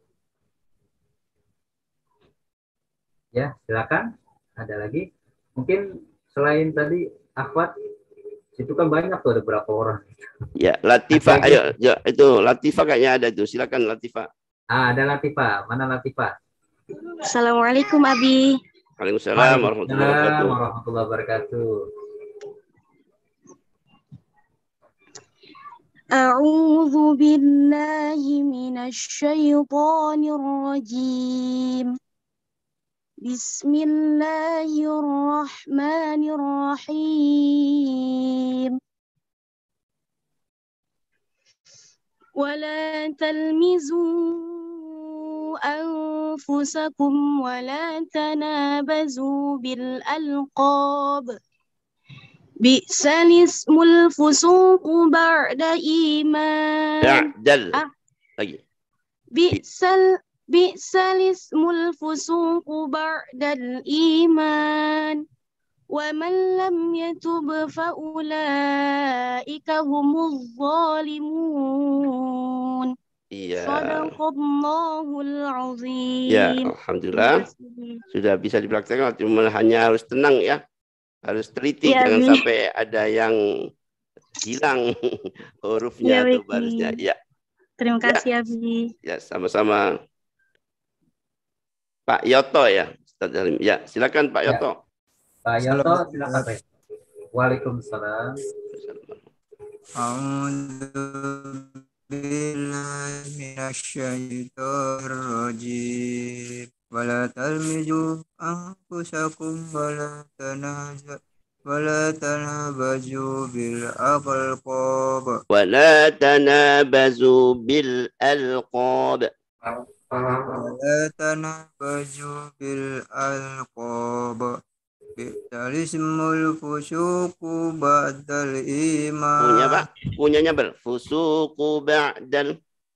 Ya, silakan. Ada lagi? Mungkin selain tadi akhwat, itu kan banyak tuh, ada berapa orang. Ya, Latifah, ayo, ya, itu Latifah kayaknya ada tuh. Silakan Latifah. Ah, ada Latifah. Mana Latifah? Assalamualaikum Abi. Waalaikumsalam warahmatullahi wabarakatuh. warahmatullahi wabarakatuh. A'udzu billahi minasy syaithanir rajim. Bismillahirrahmanirrahim. Wala talmizu anfusakum wala tanabazu bil alqab. Bi'sal ismul fusuqu ba'da iman. Ba'dal. Ah. Lagi. Bi'sal bi'sal ismul fusuqu ba'dal iman. Wa man lam yatub fa ulaika humuz zalimun. Iya. Shadaqallahul azim. Ya, alhamdulillah sudah bisa dipraktekkan. Cuma hanya harus tenang ya. Harus teliti, ya, jangan Bi. sampai ada yang hilang hurufnya ya, atau barisnya. Ya. Terima kasih, ya. Abi. Ya, sama-sama. Pak Yoto ya. Ya, silakan Pak Yoto. Ya. Pak Yoto, silakan Pak. Waalaikumsalam. A'udzu billahi minasyaitonir rajim. Wala talmizu anfusakum wala tanaza wala tanabazu bil alqab wala tanabazu bil alqab wala tanabazu bil alqab bi'sal fusuqu ba'dal iman. Punya Pak, punyanya ber fusuqu ba'dal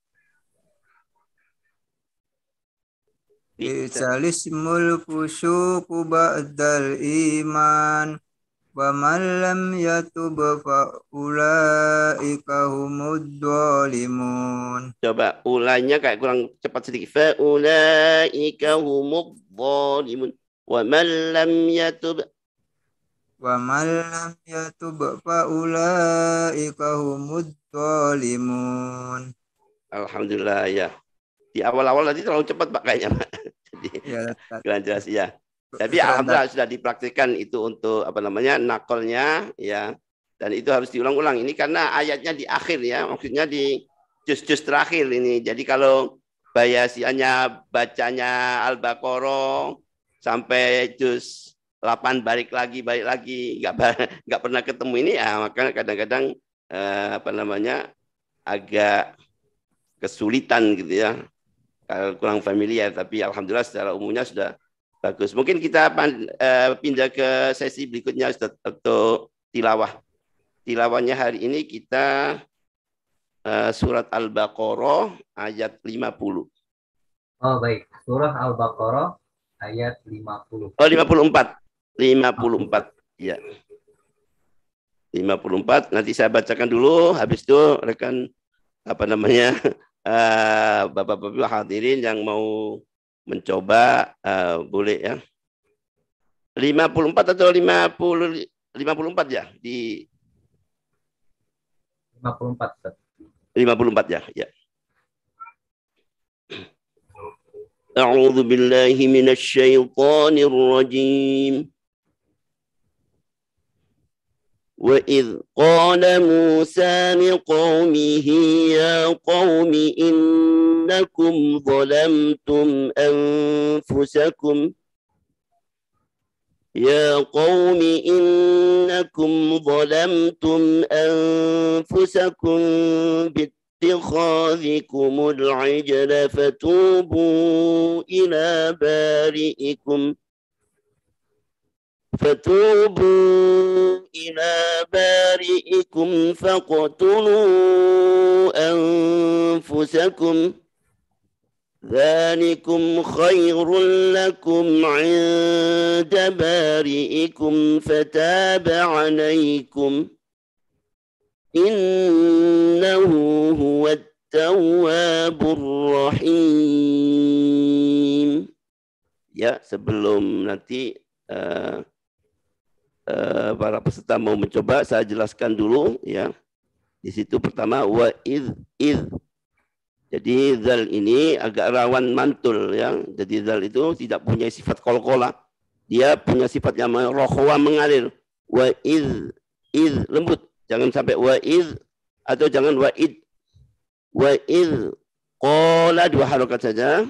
Bi'sal ismul fusuqu ba'dal iman wa man lam yatub fa ulaika humud dzalimun. Coba ulangnya kayak kurang cepat sedikit. Fa ulaika humud dzalimun wa man lam yatub wa man lam yatub fa ulaika humud dzalimun. Alhamdulillah ya. Di awal-awal tadi terlalu cepat Pak kayaknya Pak. Jadi ya, kurang jelas ya. Tapi alhamdulillah sudah dipraktikkan itu untuk apa namanya nakolnya ya. Dan itu harus diulang-ulang. Ini karena ayatnya di akhir ya. Maksudnya di juz-juz terakhir ini. Jadi kalau bayasiannya bacanya Al-Baqarah sampai juz delapan balik lagi balik lagi nggak nggak pernah ketemu ini ya, maka kadang-kadang eh, apa namanya agak kesulitan gitu ya. Kalau kurang familiar, tapi alhamdulillah secara umumnya sudah bagus. Mungkin kita uh, pindah ke sesi berikutnya Ustaz, untuk tilawah. Tilawahnya hari ini kita uh, surat Al-Baqarah ayat lima puluh. Oh baik, surah Al-Baqarah ayat lima puluh. Oh lima puluh empat. lima puluh empat. Ya. lima puluh empat. Nanti saya bacakan dulu, habis itu rekan apa namanya? Uh, Bapak-bapak hadirin yang mau mencoba uh, boleh ya. lima puluh empat atau lima puluh lima puluh empat ya di lima puluh empat. lima puluh empat ya, ya. A'udzu billahi minasy syaithanir rajim. وإذ قال موسى لقومه يا قوم إنكم ظلمتم أنفسكم يا قوم إنكم ظلمتم أنفسكم باتخاذكم العجل فتوبوا إلى بارئكم فتوبوا إلى بارئكم فاقتلوا أنفسكم ذلكم خير لكم عند بارئكم فتاب عليكم إنه هو التواب الرحيم. Ya, sebelum nanti uh, uh, para peserta mau mencoba, saya jelaskan dulu ya. Di situ pertama wa id id. Jadi zal ini agak rawan mantul ya. Jadi zal itu tidak punya sifat kolkola. Dia punya sifat yang rohwa mengalir. Wa id id lembut. Jangan sampai wa id atau jangan wa id. Wa id qala dua harokat saja.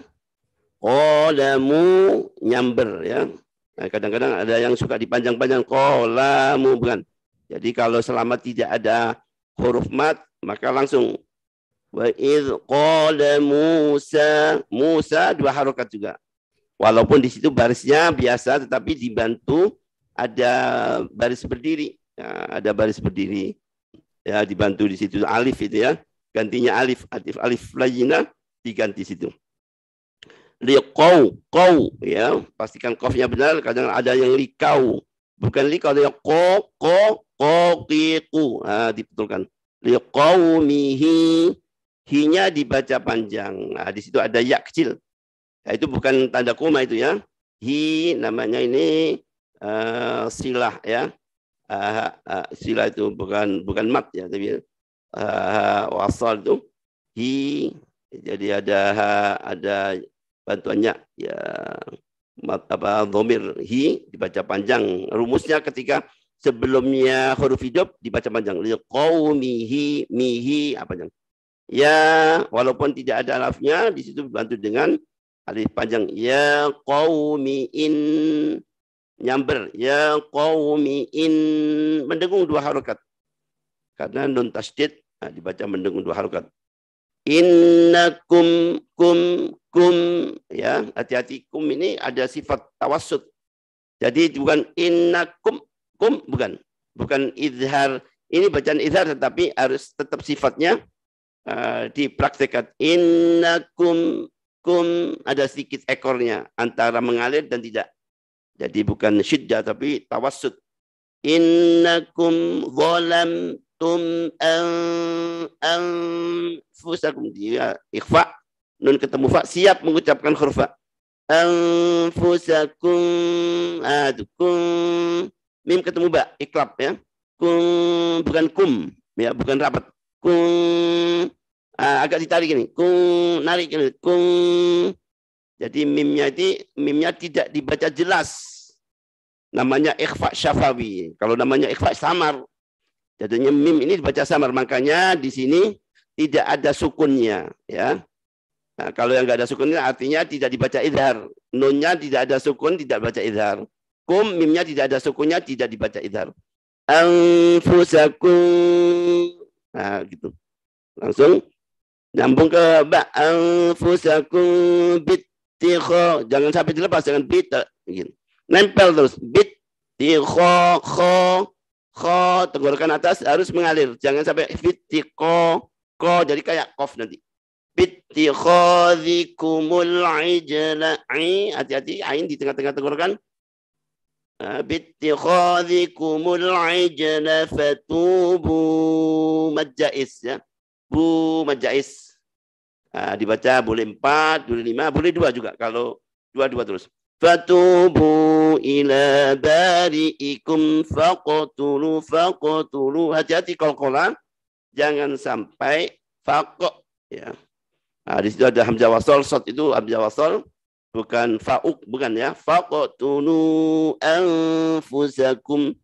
Qalamu nyamber ya. Nah, kadang-kadang ada yang suka dipanjang-panjang qalamu bukan. Jadi kalau selama tidak ada huruf mat maka langsung wa idz qala Musa, Musa dua harokat juga. Walaupun di situ barisnya biasa, tetapi dibantu ada baris berdiri, ya, ada baris berdiri, ya dibantu di situ alif itu ya, gantinya alif, alif alif layyina diganti situ. Liqau, qau, ya pastikan qafnya benar. Kadang ada yang liqau, bukan liqau, ada ko ko qoqiqu, nah, dibetulkan. Liqaumihi, hi-nya dibaca panjang. Nah, di situ ada ya kecil. Nah, itu bukan tanda koma itu ya. Hi namanya ini uh, silah ya. Uh, uh, silah itu bukan bukan mat ya, tapi uh, wasal itu hi. Jadi ada ada bantuannya ya, mat apa dhamir hi dibaca panjang. Rumusnya ketika sebelumnya huruf hidup dibaca panjang. Liqaumihi mihi apa panjang. Ya, walaupun tidak ada alafnya, di situ dibantu dengan alif panjang. Ya qaumi in, nyamber. Ya qaumi in, mendengung dua harokat. Karena nun tasydid, nah, dibaca mendengung dua harokat. Innakum kum kum, ya hati-hati, kum ini ada sifat tawassut. Jadi bukan innakum kum, bukan, bukan izhar. Ini bacaan izhar, tetapi harus tetap sifatnya. Uh, dipraktekkan innakum kum, ada sedikit ekornya antara mengalir dan tidak. Jadi bukan syiddah tapi tawassut. Innakum zalamtum anfusakum, dia ikhfa, nun ketemu fa, siap mengucapkan huruf fa. Anfusakum, adukum, mim ketemu ba, iklab ya. Kum, bukan kum ya, bukan rapat. Kung, ah, agak ditarik ini, kung, narik ini, kung. Jadi mimnya itu, mimnya tidak dibaca jelas. Namanya ikhfa syafawi. Kalau namanya ikhfa samar, jadinya mim ini dibaca samar. Makanya di sini tidak ada sukunnya, ya. Nah, kalau yang nggak ada sukunnya artinya tidak dibaca idhar. Nunnya tidak ada sukun, tidak baca idhar. Kum, mimnya tidak ada sukunnya, tidak dibaca idhar. Anfusakum. Nah, gitu. Langsung nyambung ke ba, anfusakum bittikha. Jangan sampai dilepas, jangan bit. Gitu. Nempel terus. Bittikha, kha, kha, tenggorokan atas harus mengalir. Jangan sampai bittikha, ko, jadi kayak qaf nanti. Bittikhadhikumul ijla. Hati-hati, ain di tengah-tengah tenggorokan. Bittikhadhikumul ijla fatubu majais ya. Bu majais. Nah, dibaca boleh empat, boleh lima, boleh dua juga. Kalau dua-dua terus. Fatubu ila bari'ikum faqtulu faqtulu. Hati-hati qalqalah. Jangan sampai faqo ya. Nah, di situ ada hamzah wasal, shad itu hamzah wasal. Bukan fa'uk, bukan ya. Faqtulu anfusakum.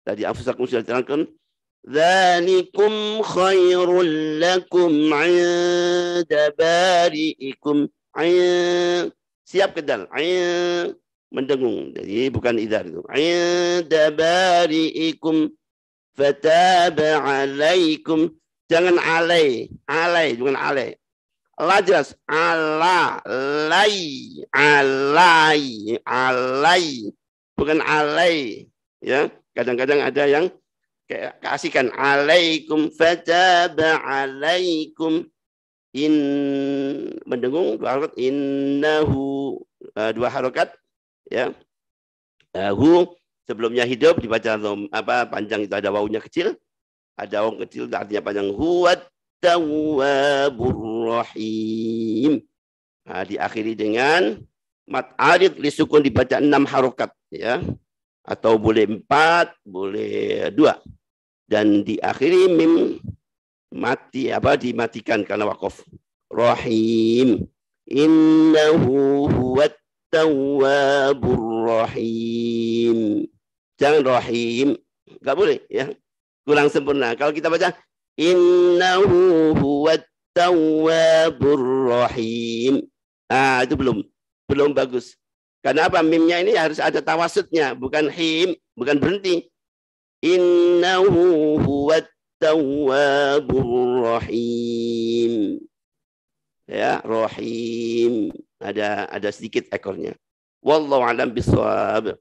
Tadi anfusakum sudah diterangkan. Dzalikum khairul lakum 'inda bari'ikum. Siap kedal. Mendengung. Jadi bukan idhar itu. 'Inda bari'ikum fataba 'alaikum. Jangan alai. Alai bukan alai. Allah jelas. Ala, lai, alai, alai. Bukan alai. Ya, kadang-kadang ada yang kayak kasihkan alaikum fataba alaikum in mendengung dua harokat innahu uh, dua harokat ya uh, hu sebelumnya hidup dibaca apa panjang itu ada wawunya kecil ada wawu kecil artinya panjang huwat tawwabur rahim. Nah, diakhiri dengan mat arid li sukun dibaca enam harokat ya atau boleh empat boleh dua. Dan diakhiri mim mati apa dimatikan karena wakaf. Rahim. Innahu huwat tawwabur rahim. Jangan rahim. Enggak boleh ya. Kurang sempurna. Kalau kita baca innahu huwat tawwabur rahim. Ah, itu belum belum bagus. Karena apa? Mimnya ini harus ada tawasudnya, bukan him, bukan berhenti. Innahu huwat tawwabur rahim. Ya, rahim. Ada ada sedikit ekornya. Wallahu a'lam bishawab.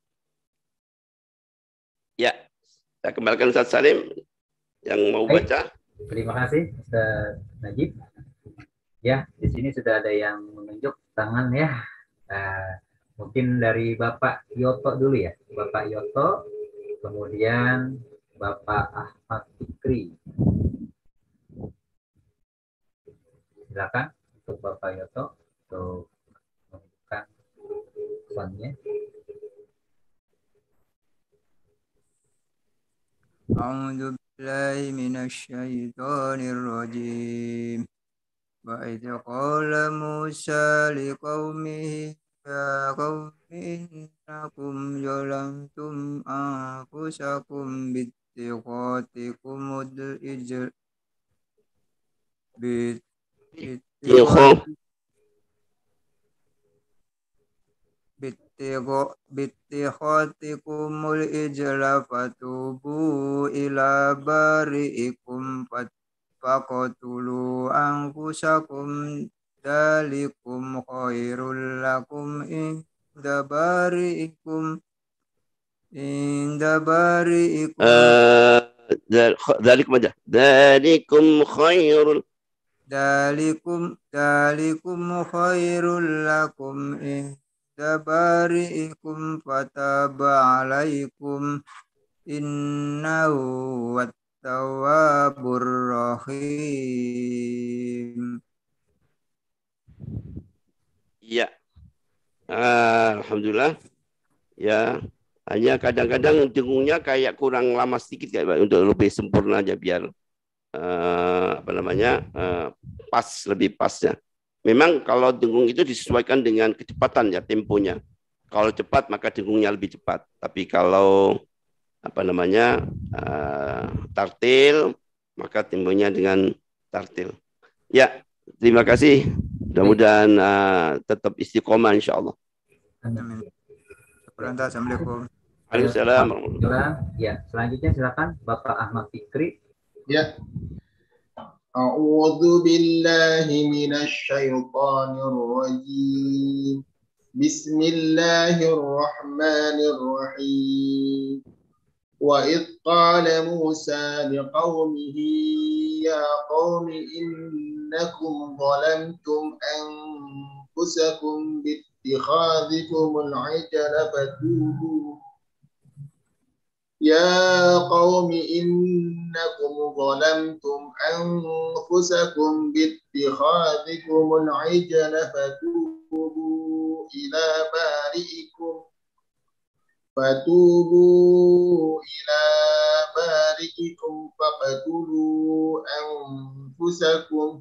Ya, saya kembalikan Ustaz Salim yang mau Baik. baca. Terima kasih Ustaz Najib. Ya, di sini sudah ada yang menunjuk tangan ya. Nah, mungkin dari Bapak Yoto dulu ya. Bapak Yoto. Kemudian Bapak Ahmad Fikri. Silakan untuk Bapak Yoto untuk menunjukkan pesannya. A'udzu billahi minasy syaithanir rajim. Wa idz qala Musa liqaumihi ya qaumi innakum zalamtum anfusakum bittiqatikumul ijr bittiqatikumul ijra fatubu ila bari'ikum faqatulu anfusakum dalikum khairul lakum inda bari'ikum inda bari'ikum Dalikum aja. Dalikum khairul dalikum dalikum khairul lakum inda bari'ikum fataba alaikum innahu wat-tawwabur rahim. Ya, alhamdulillah. Ya, hanya kadang-kadang dengungnya kayak kurang lama sedikit kayak untuk lebih sempurna aja biar uh, apa namanya uh, pas lebih pasnya. Memang kalau dengung itu disesuaikan dengan kecepatan ya temponya. Kalau cepat maka dengungnya lebih cepat. Tapi kalau apa namanya uh, tartil maka temponya dengan tartil. Ya, terima kasih. Mudah-mudahan uh, tetap istiqomah insya Allah. Amin. Assalamualaikum. Waalaikumsalam. Ya, selanjutnya silakan Bapak Ahmad Fikri. Ya. A'udzu billahi minasy syaithanir rajim. Bismillahirrahmanirrahim. Wa idh qala Musa liqaumihi ya qaumi innakum zalamtum anfusakum bittikhadhikumul 'ijla fatubu Ya qaumi innakum zalamtum anfusakum bittikhadhikumul 'ijla fatubu ila bari'ikum fatubu ila bari'ikum faqtulu anfusakum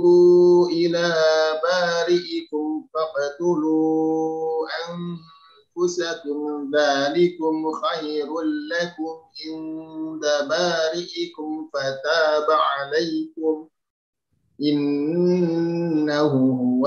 fatubu ila bari'ikum faqtulu anfusakum أنفسكم ذلكم خير لكم عند بارئكم فتاب عليكم إنه هو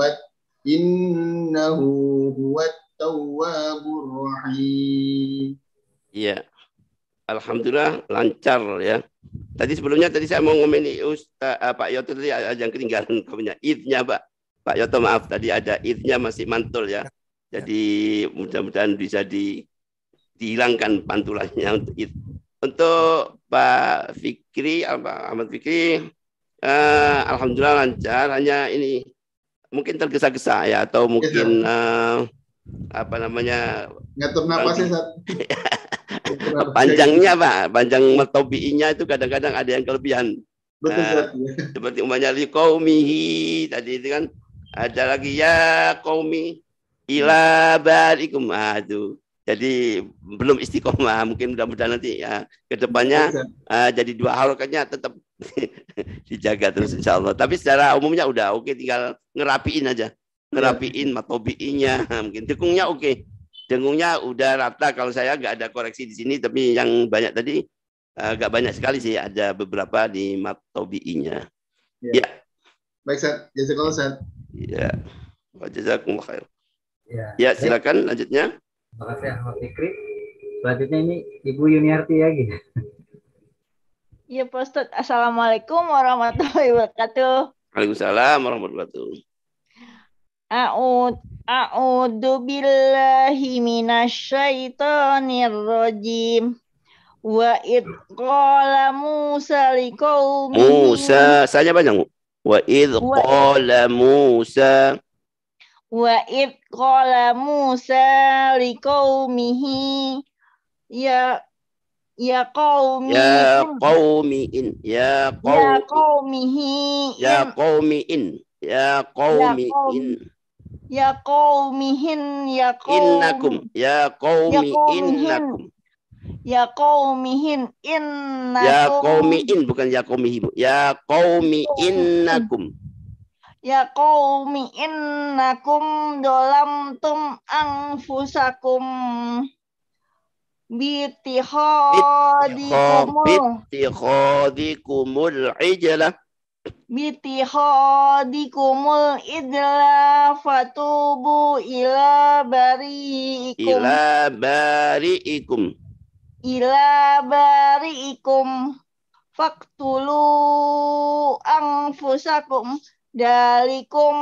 إنه هو التواب الرحيم. Ya, alhamdulillah lancar ya. Tadi sebelumnya tadi saya mau ngomongin Ustaz uh, Pak Yoto tadi ada yang ketinggalan komennya idnya Pak. Pak Yoto maaf tadi ada idnya masih mantul ya. Jadi mudah-mudahan bisa di, dihilangkan pantulannya untuk id. Untuk Pak Fikri, Pak Ahmad Fikri, uh, alhamdulillah lancar. Hanya ini mungkin tergesa-gesa ya atau mungkin uh, apa namanya ngatur napasnya saat panjangnya Pak, panjang matobi'inya itu kadang-kadang ada yang kelebihan. Betul, uh, seperti umpamanya li qaumihi tadi itu kan ada lagi ya qaumi ila barikum. Ah, itu. Jadi belum istiqomah, mungkin mudah-mudahan nanti ya kedepannya uh, jadi dua harokatnya tetap dijaga terus insya Allah. Tapi secara umumnya udah oke, tinggal ngerapiin aja, ngerapiin matobi'inya, mungkin dengungnya oke, dengungnya udah rata. Kalau saya nggak ada koreksi di sini, tapi yang banyak tadi agak uh, banyak sekali sih, ada beberapa di matobi'inya. Ya. ya. Baik, Ustaz. Jazakallah, Ustaz. Ya. Jazakumullah khair. Ya, ya silakan lanjutnya. Terima kasih Ahmad Fikri. Selanjutnya ini Ibu Yuniarti ya gitu. Iya Pak Ustadz. Assalamualaikum warahmatullahi wabarakatuh. Waalaikumsalam warahmatullahi wabarakatuh. A'ud A'udzu billahi minasyaitonir rajim. Wa id qala Musa liqaumihi. Musa, saya panjang. Wa id qala Musa. Wa id qala Musa liqaumihi ya ya qaumi ya qaumiin ya qaumihi ya qaumiin ya qaumiin ya qaumihin ya innakum ya qaumi innakum ya qaumihin innakum ya qaumiin bukan ya qaumihi ya qaumi innakum ya qaumi innakum dolamtum anfusakum bitihadikumul bitihadikumul ijlah bitihadikumul idla fatubu ila bari'ikum ila bari'ikum ila bari'ikum faktulu anfusakum dalikum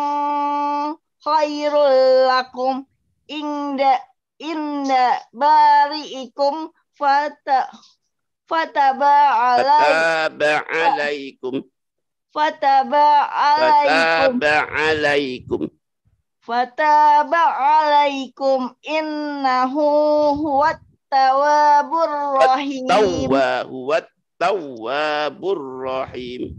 khairul lakum inda inda bari'ikum fata fataba alaikum fataba alaikum fataba alaikum fataba alaikum innahu huwat tawwabur rahim huwat tawwabur rahim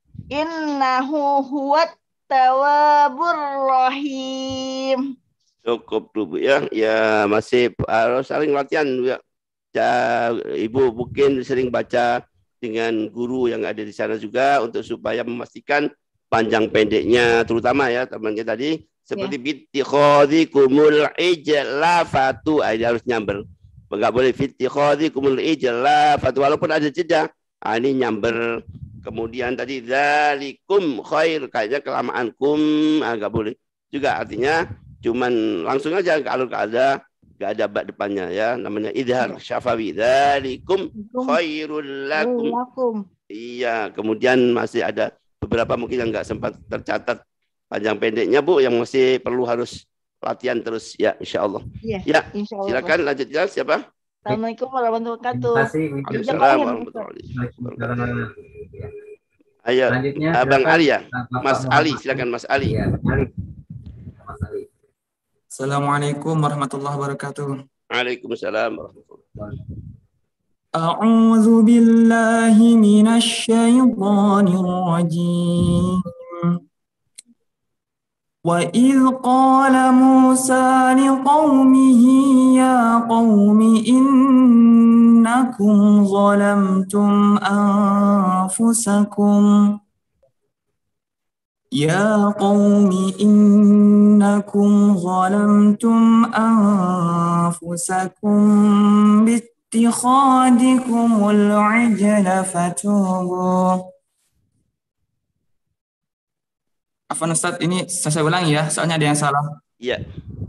innahu huwat tawwabur rahim. Cukup dulu ya. Ya masih harus saling latihan ya. Ya, Ibu mungkin sering baca dengan guru yang ada di sana juga untuk supaya memastikan panjang pendeknya terutama ya temannya tadi seperti ya. Bittikhadikumul ijla fatu ini harus nyamber. Enggak boleh bittikhadikumul ijla fatu walaupun ada jeda. Ah, ini nyamber. Kemudian tadi dzalikum khair kayaknya kelamaan kum agak boleh juga artinya cuman langsung aja kalau ada enggak ada bak depannya ya namanya idhar syafawi dzalikum khairul lakum. Iya, kemudian masih ada beberapa mungkin yang enggak sempat tercatat panjang pendeknya Bu yang masih perlu harus latihan terus ya insyaallah. Ya, ya insyaallah. Silakan lanjut ya siapa? Assalamualaikum warahmatullahi wabarakatuh. Waalaikumsalam warahmatullahi wabarakatuh. Ayo, selanjutnya Abang Ali ya, Mas Ali, silakan Mas Ali. Ya, Ali. Mas Ali. Assalamualaikum warahmatullahi wabarakatuh. Waalaikumsalam warahmatullahi wabarakatuh. A'udzu billahi minasy syaithanir rajim. وَإِذْ قَالَ مُوسَى لِقَوْمِهِ يَا قَوْمِ إِنَّكُمْ ظَلَمْتُمْ أَنفُسَكُمْ يا قوم إنكم ظلمتم أنفسكم باتخاذكم العجل فتوبوا. Afwan Ustaz, ini saya ulangi ya, soalnya ada yang salah. Ya.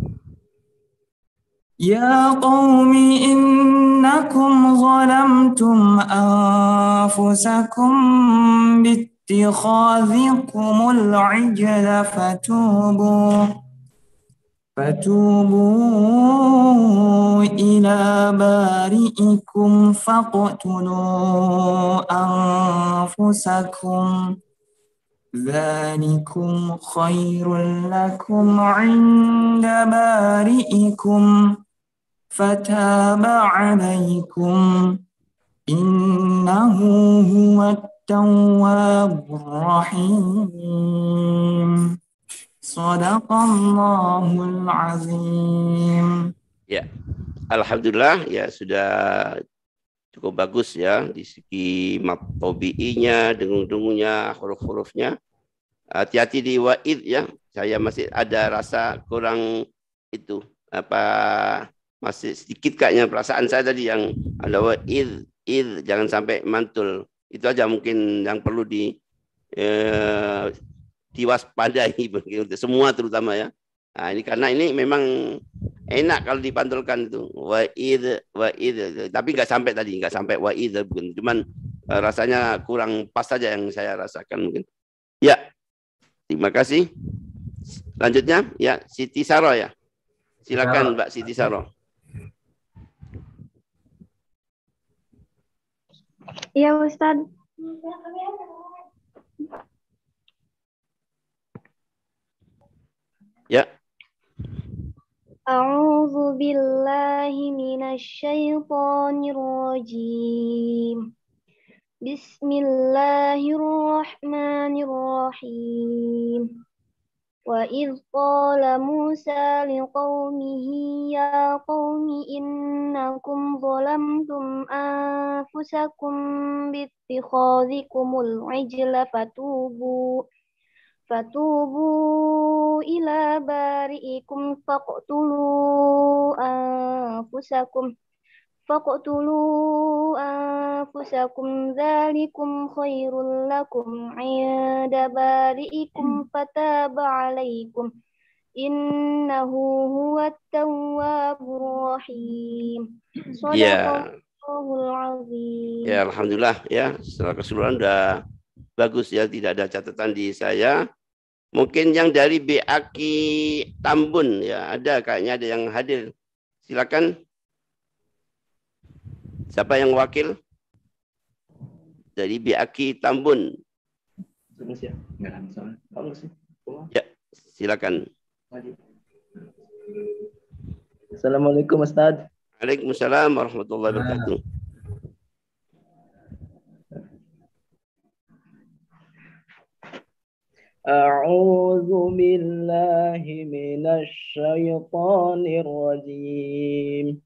Ya qaumi innakum zalamtum anfusakum bittikhadhikumul ijla fatubu fatubu ila bari'ikum faqtulu anfusakum dzalikum khairul lakum 'inda bari'ikum fataba 'alaikum innahu huwat tawwabur rahim. Shadaqallahul azim. Ya, alhamdulillah ya sudah cukup bagus ya di segi map tobi'inya, dengung-dengungnya, huruf-hurufnya. Hati-hati di wa'id ya. Saya masih ada rasa kurang itu apa masih sedikit kayaknya perasaan saya tadi yang ada wa'id, id jangan sampai mantul. Itu aja mungkin yang perlu di eh, diwaspadai untuk semua terutama ya. Nah, ini karena ini memang enak kalau dipantulkan itu wa'id wa'id tapi nggak sampai tadi nggak sampai wa'id bukan cuman uh, rasanya kurang pas saja yang saya rasakan mungkin. Ya, terima kasih. Lanjutnya ya Siti Saro ya. Silakan Mbak Siti Saro. Iya Ustaz. Ya. A'udzu billahi minasyaitonir rajim. Bismillahirrahmanirrahim. Wa idz qala Musa liqaumihi ya qaumi innakum zalamtum anfusakum bittikhadhikumul ijla fatubu Fatubu ila bari'ikum faqtulu anfusakum faqtulu anfusakum dzalikum khairul lakum 'inda bari'ikum fataba 'alaikum innahu huwat tawwabur rahim. Shadaqallahul azim. Ya, alhamdulillah ya, secara keseluruhan sudah bagus ya, tidak ada catatan di saya. Mungkin yang dari B A K I Tambun ya, ada kayaknya ada yang hadir. Silakan. Siapa yang wakil? Dari B A K I Tambun. Ya, silakan. Assalamualaikum Ustaz. Waalaikumsalam warahmatullahi wabarakatuh. A'udzu billahi minasy syaithanir rajim.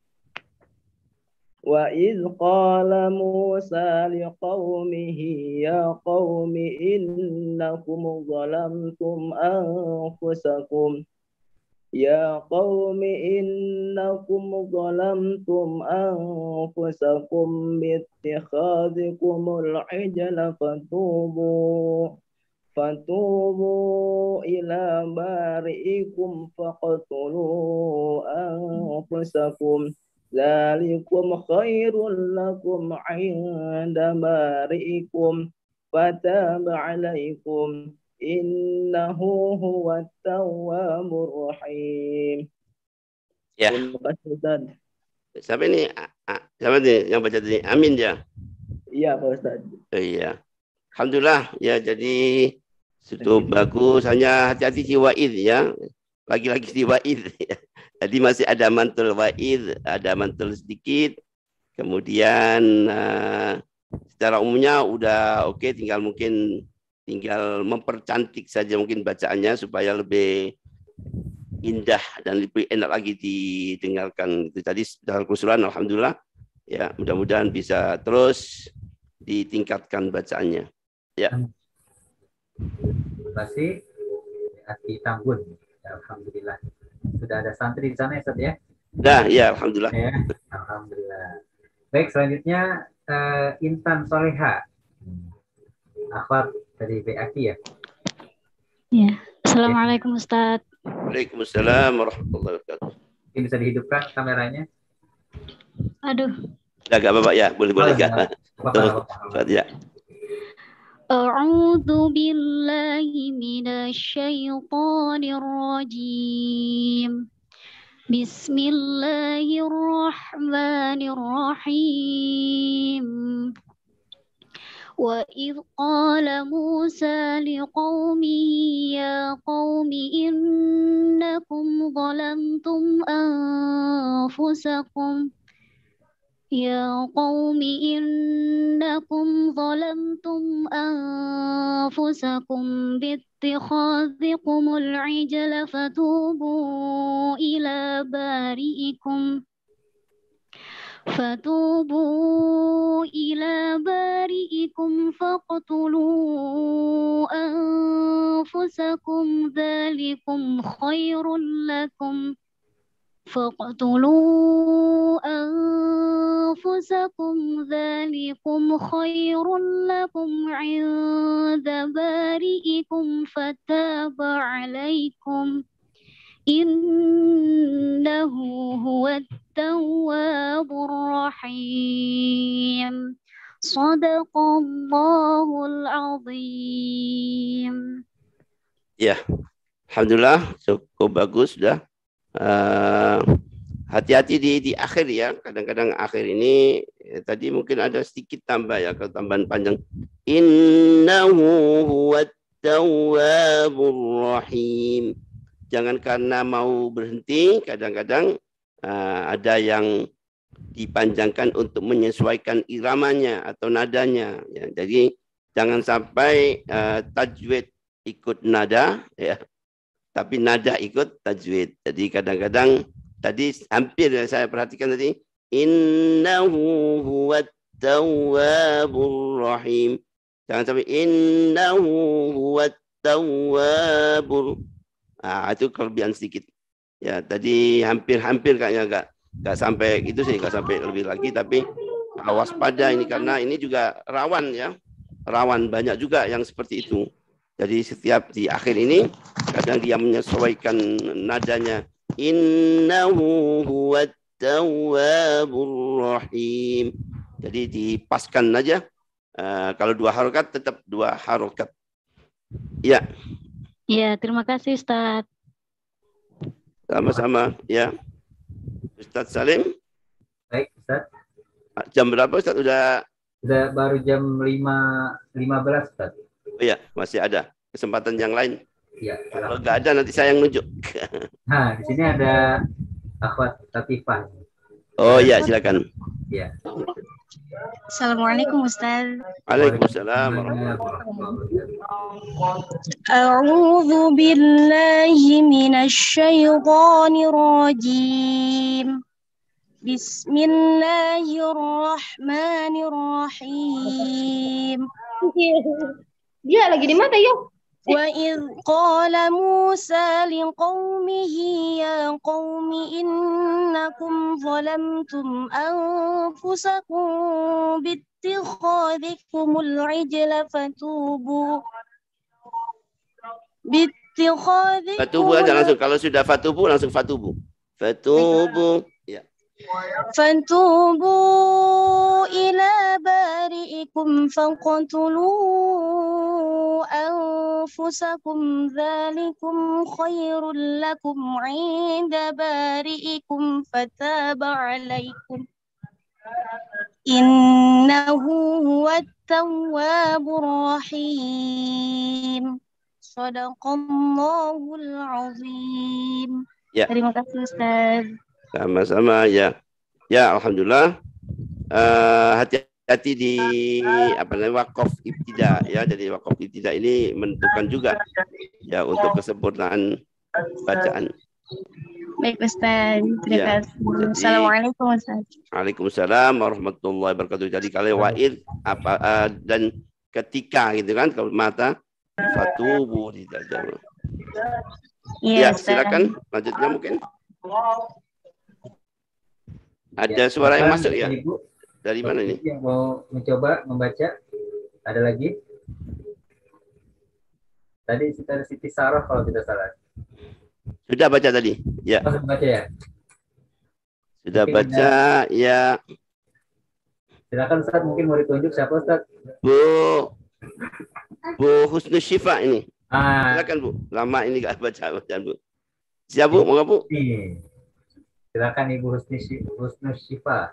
Wa idz qala Musa liqaumihi ya qaumi innakum zalamtum anfusakum Ya qaumi innakum zalamtum anfusakum bittikhadhikumul ijla fatubu Fatubu ila bari'ikum faqtulu anfusakum Dzalikum khairul lakum 'inda bari'ikum fataba 'alaikum innahu huwat tawwabur rahim. Ya. Terima kasih Ustaz. Siapa ini? Siapa ini yang baca tadi? Amin ya? Iya Pak Ustaz. Oh, iya. Alhamdulillah ya, jadi sudah bagus, hanya hati-hati di wa'id ya. Lagi-lagi di wa'id ya. Jadi masih ada mantul wa'id, ada mantul sedikit. Kemudian uh, secara umumnya udah oke, okay, tinggal mungkin tinggal mempercantik saja mungkin bacaannya supaya lebih indah dan lebih enak lagi didengarkan. Itu tadi dalam keseluruhan alhamdulillah ya, mudah-mudahan bisa terus ditingkatkan bacaannya. Ya. Basi Aki Tambun. Ya, alhamdulillah. Sudah ada santri di sana ya, Ustaz ya? Dah, ya alhamdulillah. Ya, alhamdulillah. Baik, selanjutnya uh, Intan Soleha. Akhwat dari B A K I ya. Ya. Assalamualaikum Ustaz. Waalaikumsalam warahmatullahi wabarakatuh. Ini bisa dihidupkan kameranya? Aduh. Agak Bapak ya, boleh-boleh enggak? Ya. A'udzu billahi minasyaitonir rajim. Bismillahirrahmanirrahim. Wa idh qala Musa liqaumihi ya qaumi innakum zalamtum anfusakum Ya qaumi innakum zalamtum anfusakum bittikhadhikumul ijla fatubu ila bari'ikum fatubu ila bari'ikum faqtulu anfusakum dzalikum khairul lakum فاقتلوا أنفسكم ذلكم خير لكم عند بارئكم فتاب عليكم إنه هو التواب الرحيم صدق الله العظيم. Ya, alhamdulillah cukup bagus sudah. Hati-hati uh, di di akhir ya, kadang-kadang akhir ini eh, tadi mungkin ada sedikit tambah ya, kalau tambahan panjang innahu huwat tawwabur rahim. Jangan karena mau berhenti, kadang-kadang uh, ada yang dipanjangkan untuk menyesuaikan iramanya atau nadanya ya. Jadi jangan sampai uh, tajwid ikut nada ya, tapi nada ikut tajwid. Jadi kadang-kadang tadi hampir saya perhatikan tadi innahu huwat tawwabur rahim. Jangan sampai innahu huwat tawwabur. Ah, itu kelebihan sedikit. Ya, tadi hampir-hampir kayaknya enggak enggak sampai itu sih, enggak sampai lebih lagi, tapi waspada ini karena ini juga rawan ya. Rawan banyak juga yang seperti itu. Jadi setiap di akhir ini kadang dia menyesuaikan nadanya innahu huwat tawwabur rahim. Jadi dipaskan aja. Uh, kalau dua harokat tetap dua harokat. Ya. Ya, terima kasih Ustaz. Sama-sama ya. Ustaz Salim. Baik Ustaz. Jam berapa Ustaz? Udah Udah baru jam lima lima belas Ustaz. Oh iya, masih ada kesempatan yang lain. Iya. Kalau nggak ada nanti saya yang nunjuk. Nah, di sini ada Akhwat Latifah. Oh iya, silakan. Iya. Assalamualaikum Ustaz. Waalaikumsalam. A'udzu billahi minasyaitonir rajim. Bismillahirrahmanirrahim. Dia lagi di mana yuk? Wa idh qala Musa liqaumihi ya qaumi innakum zalamtum anfusakum bittikhadhikumul ijla fatubu bittikhadhikum Fatubu aja langsung, kalau sudah fatubu langsung fatubu. Fatubu ya. Fatubu ila bari'ikum faqtulu anfusakum dzalikum khairul lakum 'inda bari'ikum fataba 'alaikum innahu huwat tawwabur rahim. Shadaqallahul azim. Ya. Terima kasih Ustaz. Sama-sama ya. Ya, alhamdulillah. Uh, hati-hati di apa namanya wakaf ibtida ya. Jadi wakaf ibtida ini menentukan juga ya untuk kesempurnaan bacaan. Baik Ustaz. Terima Ya. kasih. Jadi- Assalamualaikum Ustaz. Waalaikumsalam warahmatullahi wabarakatuh. Jadi kalau wa'id apa uh, dan ketika gitu kan kalau mata Fatubu tidak jawab. Iya, Ya, silakan lanjutnya mungkin. Ada Ya, suara yang silakan, masuk ya? Ibu. Dari mana ini? Yang mau mencoba membaca, ada lagi? Tadi kita Siti Sarah kalau tidak salah. Sudah baca tadi? Ya. Oh, sudah baca ya? Sudah Mungkin baca ada- ya. Silakan Ustaz, mungkin mau ditunjuk siapa Ustaz? Bu Bu Husnul Syifa ini. Ah. Silakan Bu. Lama ini gak baca bacaan Bu. Siap Bu, mau Bu? Nih. Silakan Ibu Husni Syi- Husnul Syifa.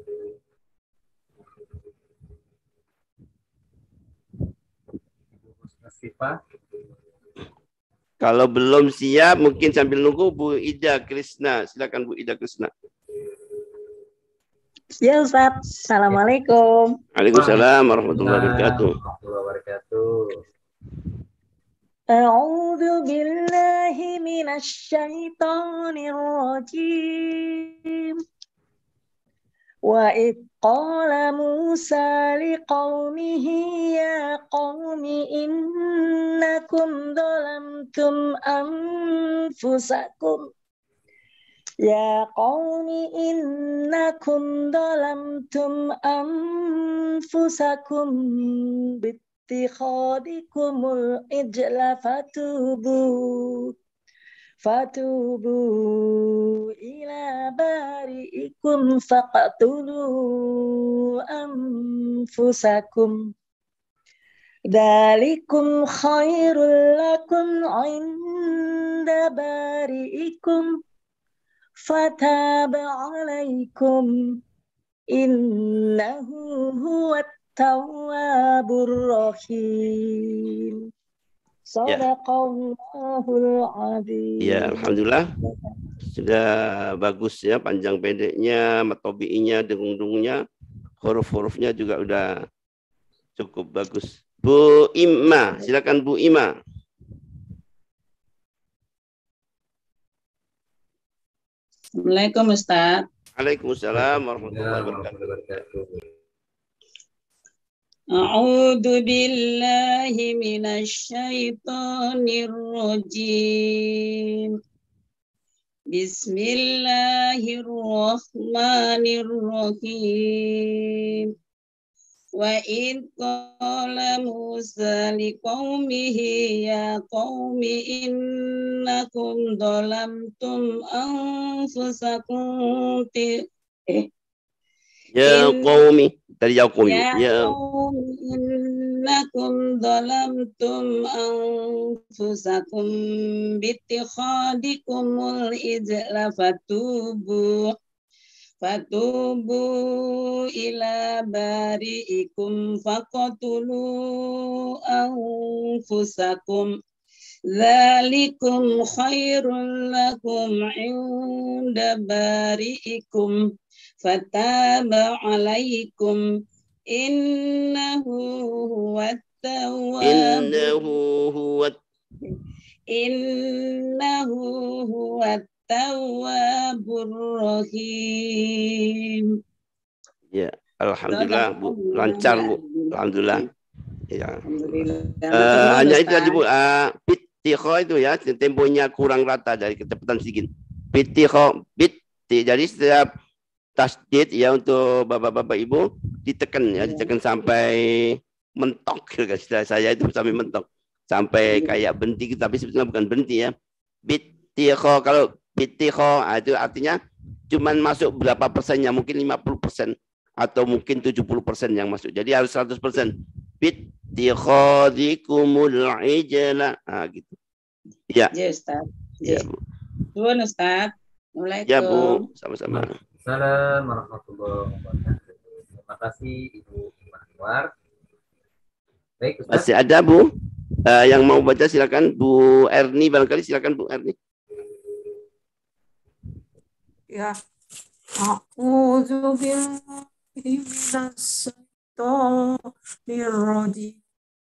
Ibu Husnul Syifa. Kalau belum siap, mungkin sambil nunggu Bu Ida Krisna. Silakan Bu Ida Krisna. Ya Ustaz. Assalamualaikum. Waalaikumsalam warahmatullahi wabarakatuh. Warahmatullahi wabarakatuh. A'udzu billahi minasyaitonir rajim. Wa id qala Musa liqaumihi ya qaumi innakum dhalamtum anfusakum Ya qaumi innakum dhalamtum anfusakum bittikhadikumul ijla fatubu fatubu ila bari'ikum faqtulu anfusakum Dalikum khairul lakum inda bari'ikum fataba alaikum innahu huwat tawwabur rahim. Sadaqallahul azim. Ya, alhamdulillah. Sudah bagus ya, panjang pendeknya, matobi'inya, dengung-dengungnya, huruf-hurufnya juga udah cukup bagus. Bu Ima, silakan Bu Ima. Assalamualaikum Ustaz. Waalaikumsalam warahmatullahi wabarakatuh. A'udzu billahi minasyaitonir rajim. Bismillahirrahmanirrahim. Wa id qala Musa liqaumihi ya qaumi innakum dhalamtum anfusakum eh Ya qaumi, dari ya qaumi. Ya Ya qaumi innakum dhalamtum anfusakum bittikhadikumul ijla fatubu fatubu ila bari'ikum faqtulu anfusakum dzalikum khairul lakum inda bari'ikum fataba alaikum innahu huwat tawwab innahu huwat innahu huwat tawwabur rahim. Ya, alhamdulillah Bu, lancar Bu. Alhamdulillah. Ya. Alhamdulillah. Uh, hanya itu tadi Bu, uh, bittikho itu ya, temponya kurang rata dari kecepatan sedikit. Bittikho, bit, jadi setiap tasdid ya untuk bapak-bapak ibu ditekan ya, ditekan sampai mentok. Saya itu sampai mentok, sampai kayak berhenti, tapi sebetulnya bukan berhenti ya. Bittikho, kalau bittikho itu artinya cuman masuk berapa persennya, mungkin lima puluh persen atau mungkin tujuh puluh persen yang masuk. Jadi harus seratus persen. Bittikhadikumul ijla. Ah gitu. Ya. Ya Ustaz. Ya Bu. Nuhun Ustaz. Assalamualaikum. Ya Bu, sama-sama. Assalamualaikum warahmatullahi wabarakatuh. Terima kasih Ibu Iman Anwar. Baik, Ustaz. Masih ada Bu uh, yang mau baca, silakan Bu Erni, barangkali silakan Bu Erni. Ya. A'udzu billahi minasyaitonir rajim.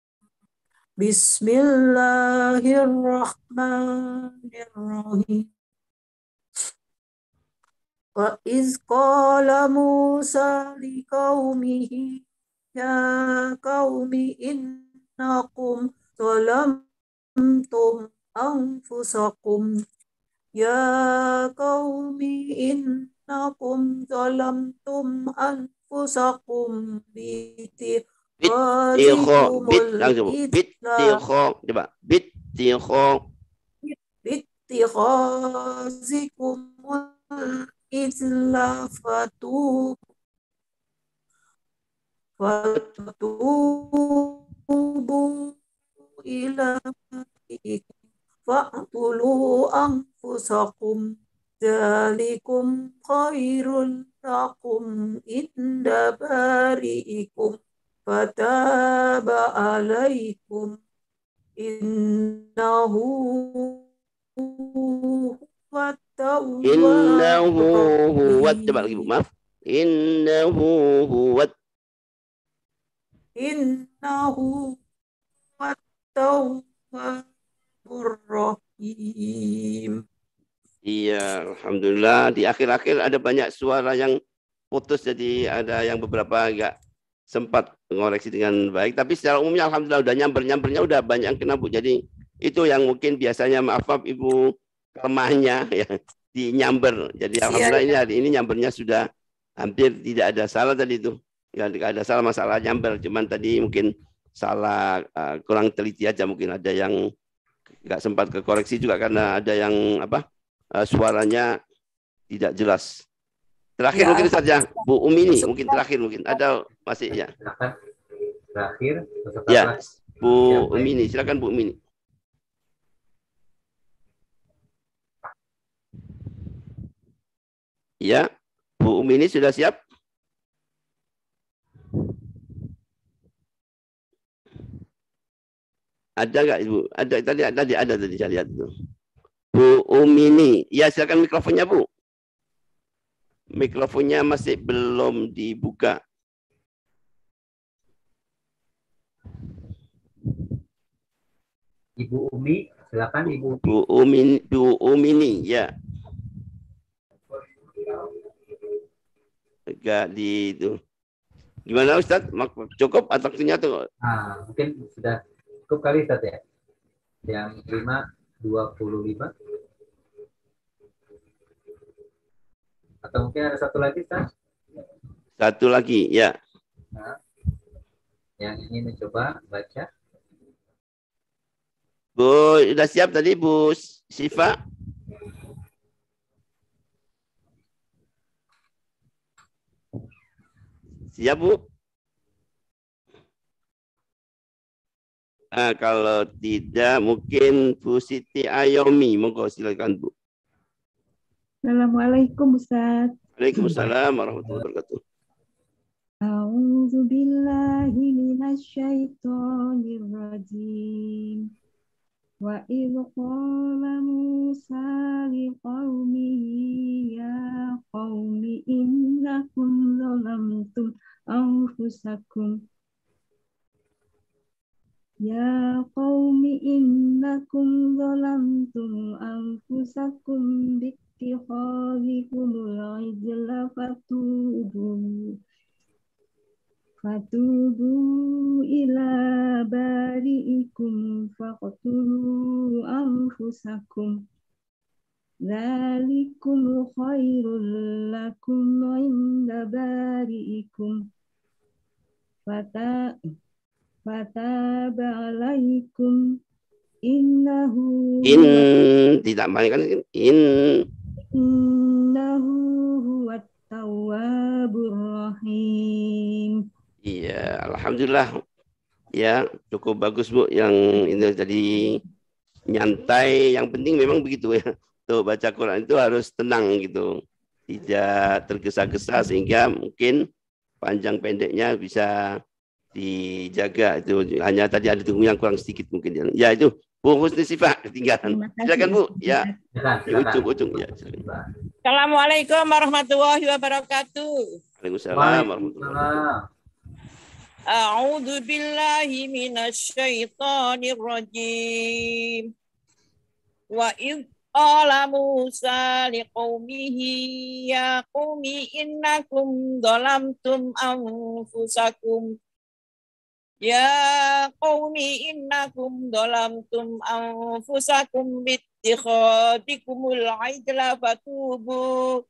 Bismillahirrahmanirrahim. Wa iz qala Musa liqaumihi ya qaumi innakum ظلمتم أنفسكم يا قوم إنكم ظلمتم أنفسكم Tikho, باتخاذكم bit langsung. Bit الإثم tikho, coba. Bit tikho. باتخاذكم الإثم فتوبوا فتوبوا إلى بارئكم فاقتلوا أنفسكم ذلكم خير لكم عند بارئكم فتاب عليكم إنه هو التواب Innahu huwa, الرحيم coba lagi Bu, maaf. Innahu huwa. Innahu at-tawwabur rahim. Iya, alhamdulillah di akhir-akhir ada banyak suara yang putus, jadi ada yang beberapa agak sempat mengoreksi dengan baik, tapi secara umumnya alhamdulillah udah nyamber-nyambernya udah banyak yang kena Bu. Jadi itu yang mungkin biasanya maaf maaf Ibu kelemahannya ya di nyamber. Jadi alhamdulillah ini hari ini nyambernya sudah hampir tidak ada salah tadi itu. Ya, tidak ada salah masalah nyamber, cuman tadi mungkin salah uh, kurang teliti aja, mungkin ada yang nggak sempat ke koreksi juga karena ada yang apa uh, suaranya tidak jelas. Terakhir Ya, mungkin saja Bu Umini, mungkin terakhir mungkin ada masih ya. Silakan terakhir peserta Ya, kelas. Bu Yang baik. Umini, silakan Bu Umini. Ya, Bu Umini sudah siap? Ada nggak Ibu? Ada tadi ada tadi ada tadi saya lihat itu. Bu Umini, ya silakan mikrofonnya Bu. Mikrofonnya masih belum dibuka. Ibu Umi, silakan Ibu Umi. Bu Umini, Bu Umini, ya. Agak di itu. Gimana Ustadz? Cukup atau waktunya tuh? Nah, mungkin sudah cukup kali Ustadz ya. Yang lima dua puluh lima. Atau mungkin ada satu lagi Ustadz? Satu lagi, ya. Nah, yang ingin mencoba baca. Bu, sudah siap tadi Bu Siva? Siap Bu? Nah, kalau tidak mungkin Bu Siti Ayomi, monggo silakan Bu. Assalamualaikum Ustaz. Waalaikumsalam warahmatullahi wabarakatuh. A'udzu billahi minasyaitonir rajim. Wa idh qala Musa liqaumihi ya qaumi innakum zalamtum anfusakum Ya qaumi innakum zalamtum anfusakum bittikhadhikumul ijla fatubu fatubu ila bari'ikum faqtulu anfusakum dzalikum khairul lakum 'inda bari'ikum fata fataba 'alaikum innahu In tidak main kan in innahu huwat tawwabur rahim. Iya, alhamdulillah. Ya, cukup bagus Bu. Yang ini tadi nyantai. Yang penting memang begitu ya. Tuh baca Quran itu harus tenang gitu, tidak tergesa-gesa sehingga mungkin panjang pendeknya bisa dijaga. Itu hanya tadi ada tunggu yang kurang sedikit mungkin. Ya itu Bu Husni Sifah ketinggalan. Silakan Bu. Ya, di ujung-ujung ya. Silakan. Assalamualaikum warahmatullahi wabarakatuh. Waalaikumsalam warahmatullahi wabarakatuh. A'udzu billahi minasy syaithanir rajim. Wa idh qala Musa liqaumihi ya qaumi innakum dhalamtum anfusakum Ya qaumi innakum dhalamtum anfusakum bittikhadikumul ijla fatubu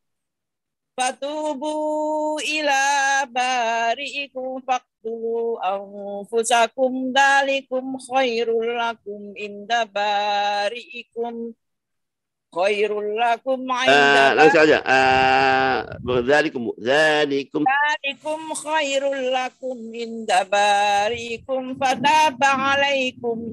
fatubu ila bari'ikum faqtulu anfusakum dalikum khairul lakum inda bari'ikum khairul lakum Uh, langsung aja. Dzalikum, dzalikum. Dzalikum khairul lakum inda barikum fataba alaikum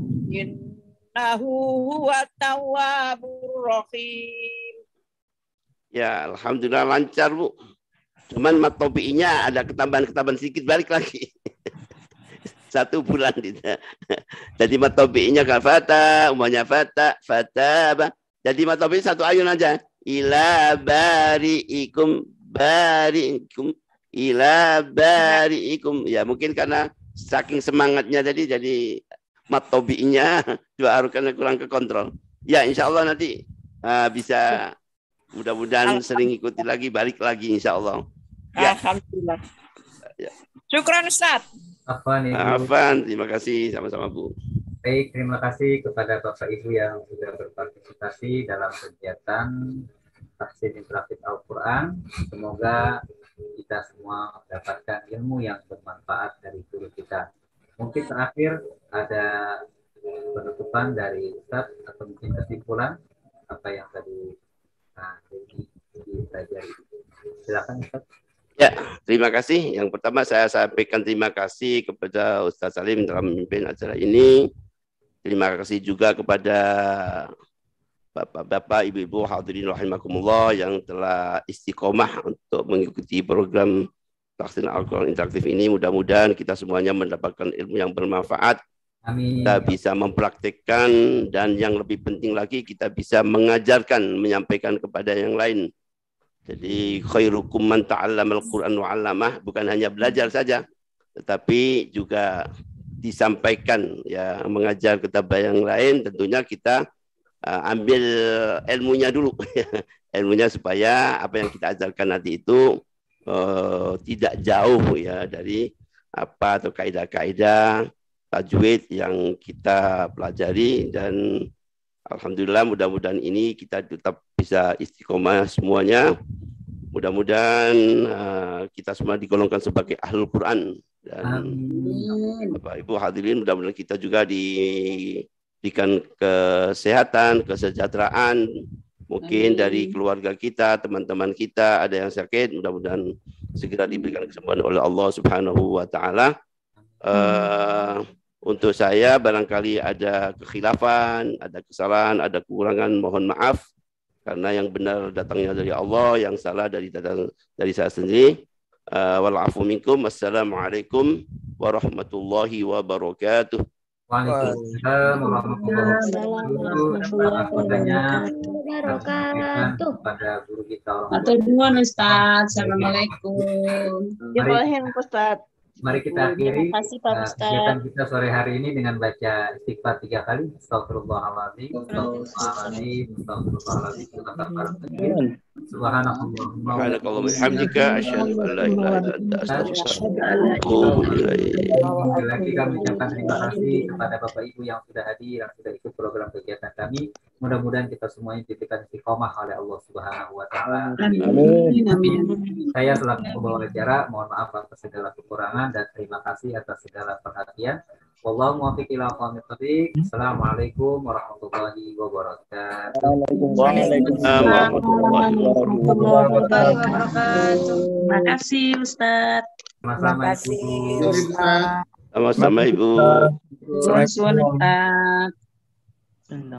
innahu huwa tawwabur rahim. Ya, alhamdulillah lancar, Bu. Cuman matobinya ada ketambahan-ketambahan sedikit, balik lagi. Satu bulan tidak. Jadi matobinya kan fata, umumnya fata, fataba. Jadi matobi satu ayun aja. Ila bari'ikum bari'ikum ila bari'ikum. Ya mungkin karena saking semangatnya tadi jadi matobi'nya dua harukannya kurang kekontrol. Ya insya Allah nanti uh, bisa mudah-mudahan sering ikuti lagi, balik lagi insya Allah. Ya. Alhamdulillah. Ya. Syukran Ustaz. Afwan, Afwan, terima kasih sama-sama Bu. Baik, terima kasih kepada Bapak Ibu yang sudah berpartisipasi dalam kegiatan Tahsin Interaktif Al-Quran. Semoga kita semua mendapatkan ilmu yang bermanfaat dari guru kita. Mungkin terakhir ada penutupan dari Ustaz atau mungkin kesimpulan apa yang tadi nah, dipelajari. Silakan Ustaz. Ya, terima kasih. Yang pertama saya sampaikan terima kasih kepada Ustaz Salim telah memimpin acara ini. Terima kasih juga kepada Bapak-bapak, Ibu-ibu hadirin rahimakumullah yang telah istiqomah untuk mengikuti program Tahsin Al-Quran Interaktif ini. Mudah-mudahan kita semuanya mendapatkan ilmu yang bermanfaat. Amin. Kita bisa mempraktikkan dan yang lebih penting lagi kita bisa mengajarkan, menyampaikan kepada yang lain. Jadi khairukum man ta'allamal Qur'an wa 'allamah, bukan hanya belajar saja tetapi juga disampaikan, ya, mengajar kepada yang lain. Tentunya kita uh, ambil ilmunya dulu, ilmunya supaya apa yang kita ajarkan nanti itu uh, tidak jauh ya dari apa atau kaidah-kaidah tajwid yang kita pelajari. Dan alhamdulillah mudah-mudahan ini kita tetap bisa istiqomah semuanya. Mudah-mudahan uh, kita semua digolongkan sebagai ahlul Quran. Dan Bapak Ibu hadirin, mudah-mudahan kita juga diberikan kesehatan, kesejahteraan. Mungkin Amin. Dari keluarga kita, teman-teman kita ada yang sakit, mudah-mudahan segera diberikan kesembuhan oleh Allah Subhanahu wa taala. Uh, untuk saya barangkali ada kekhilafan, ada kesalahan, ada kekurangan, mohon maaf. Karena yang benar datangnya dari Allah, yang salah dari datang dari saya sendiri. Uh, Walafu minkum. Assalamualaikum warahmatullahi wabarakatuh. Waalaikumsalam warahmatullahi wabarakatuh. Pada guru kita. Atur Ustaz. Assalamualaikum. Jemaah Ustaz. Mari kita akhiri Terima kasih, Pak Ustaz. kegiatan kita sore hari ini dengan baca istighfar tiga kali. Astagfirullahaladzim, astagfirullahaladzim, astagfirullahaladzim. Subhanallah. Subhanallah. Hamdika asyhadu an la ilaha illa anta astaghfiruka wa atubu ilaik. Sekali lagi kami ucapkan terima kasih kepada Bapak Ibu yang sudah hadir, yang sudah ikut program kegiatan kami. Mudah-mudahan kita semuanya diberikan istiqomah oleh Allah Subhanahu wa taala. Amin. Amin. Saya selaku pembawa acara mohon maaf atas segala kekurangan dan terima kasih atas segala perhatian. Wallahu muwaffiq ila aqwamit thoriq. Assalamualaikum warahmatullahi wabarakatuh. Waalaikumsalam warahmatullahi wabarakatuh. Terima kasih Ustaz. Terima kasih Sama-sama Ibu. Assalamualaikum.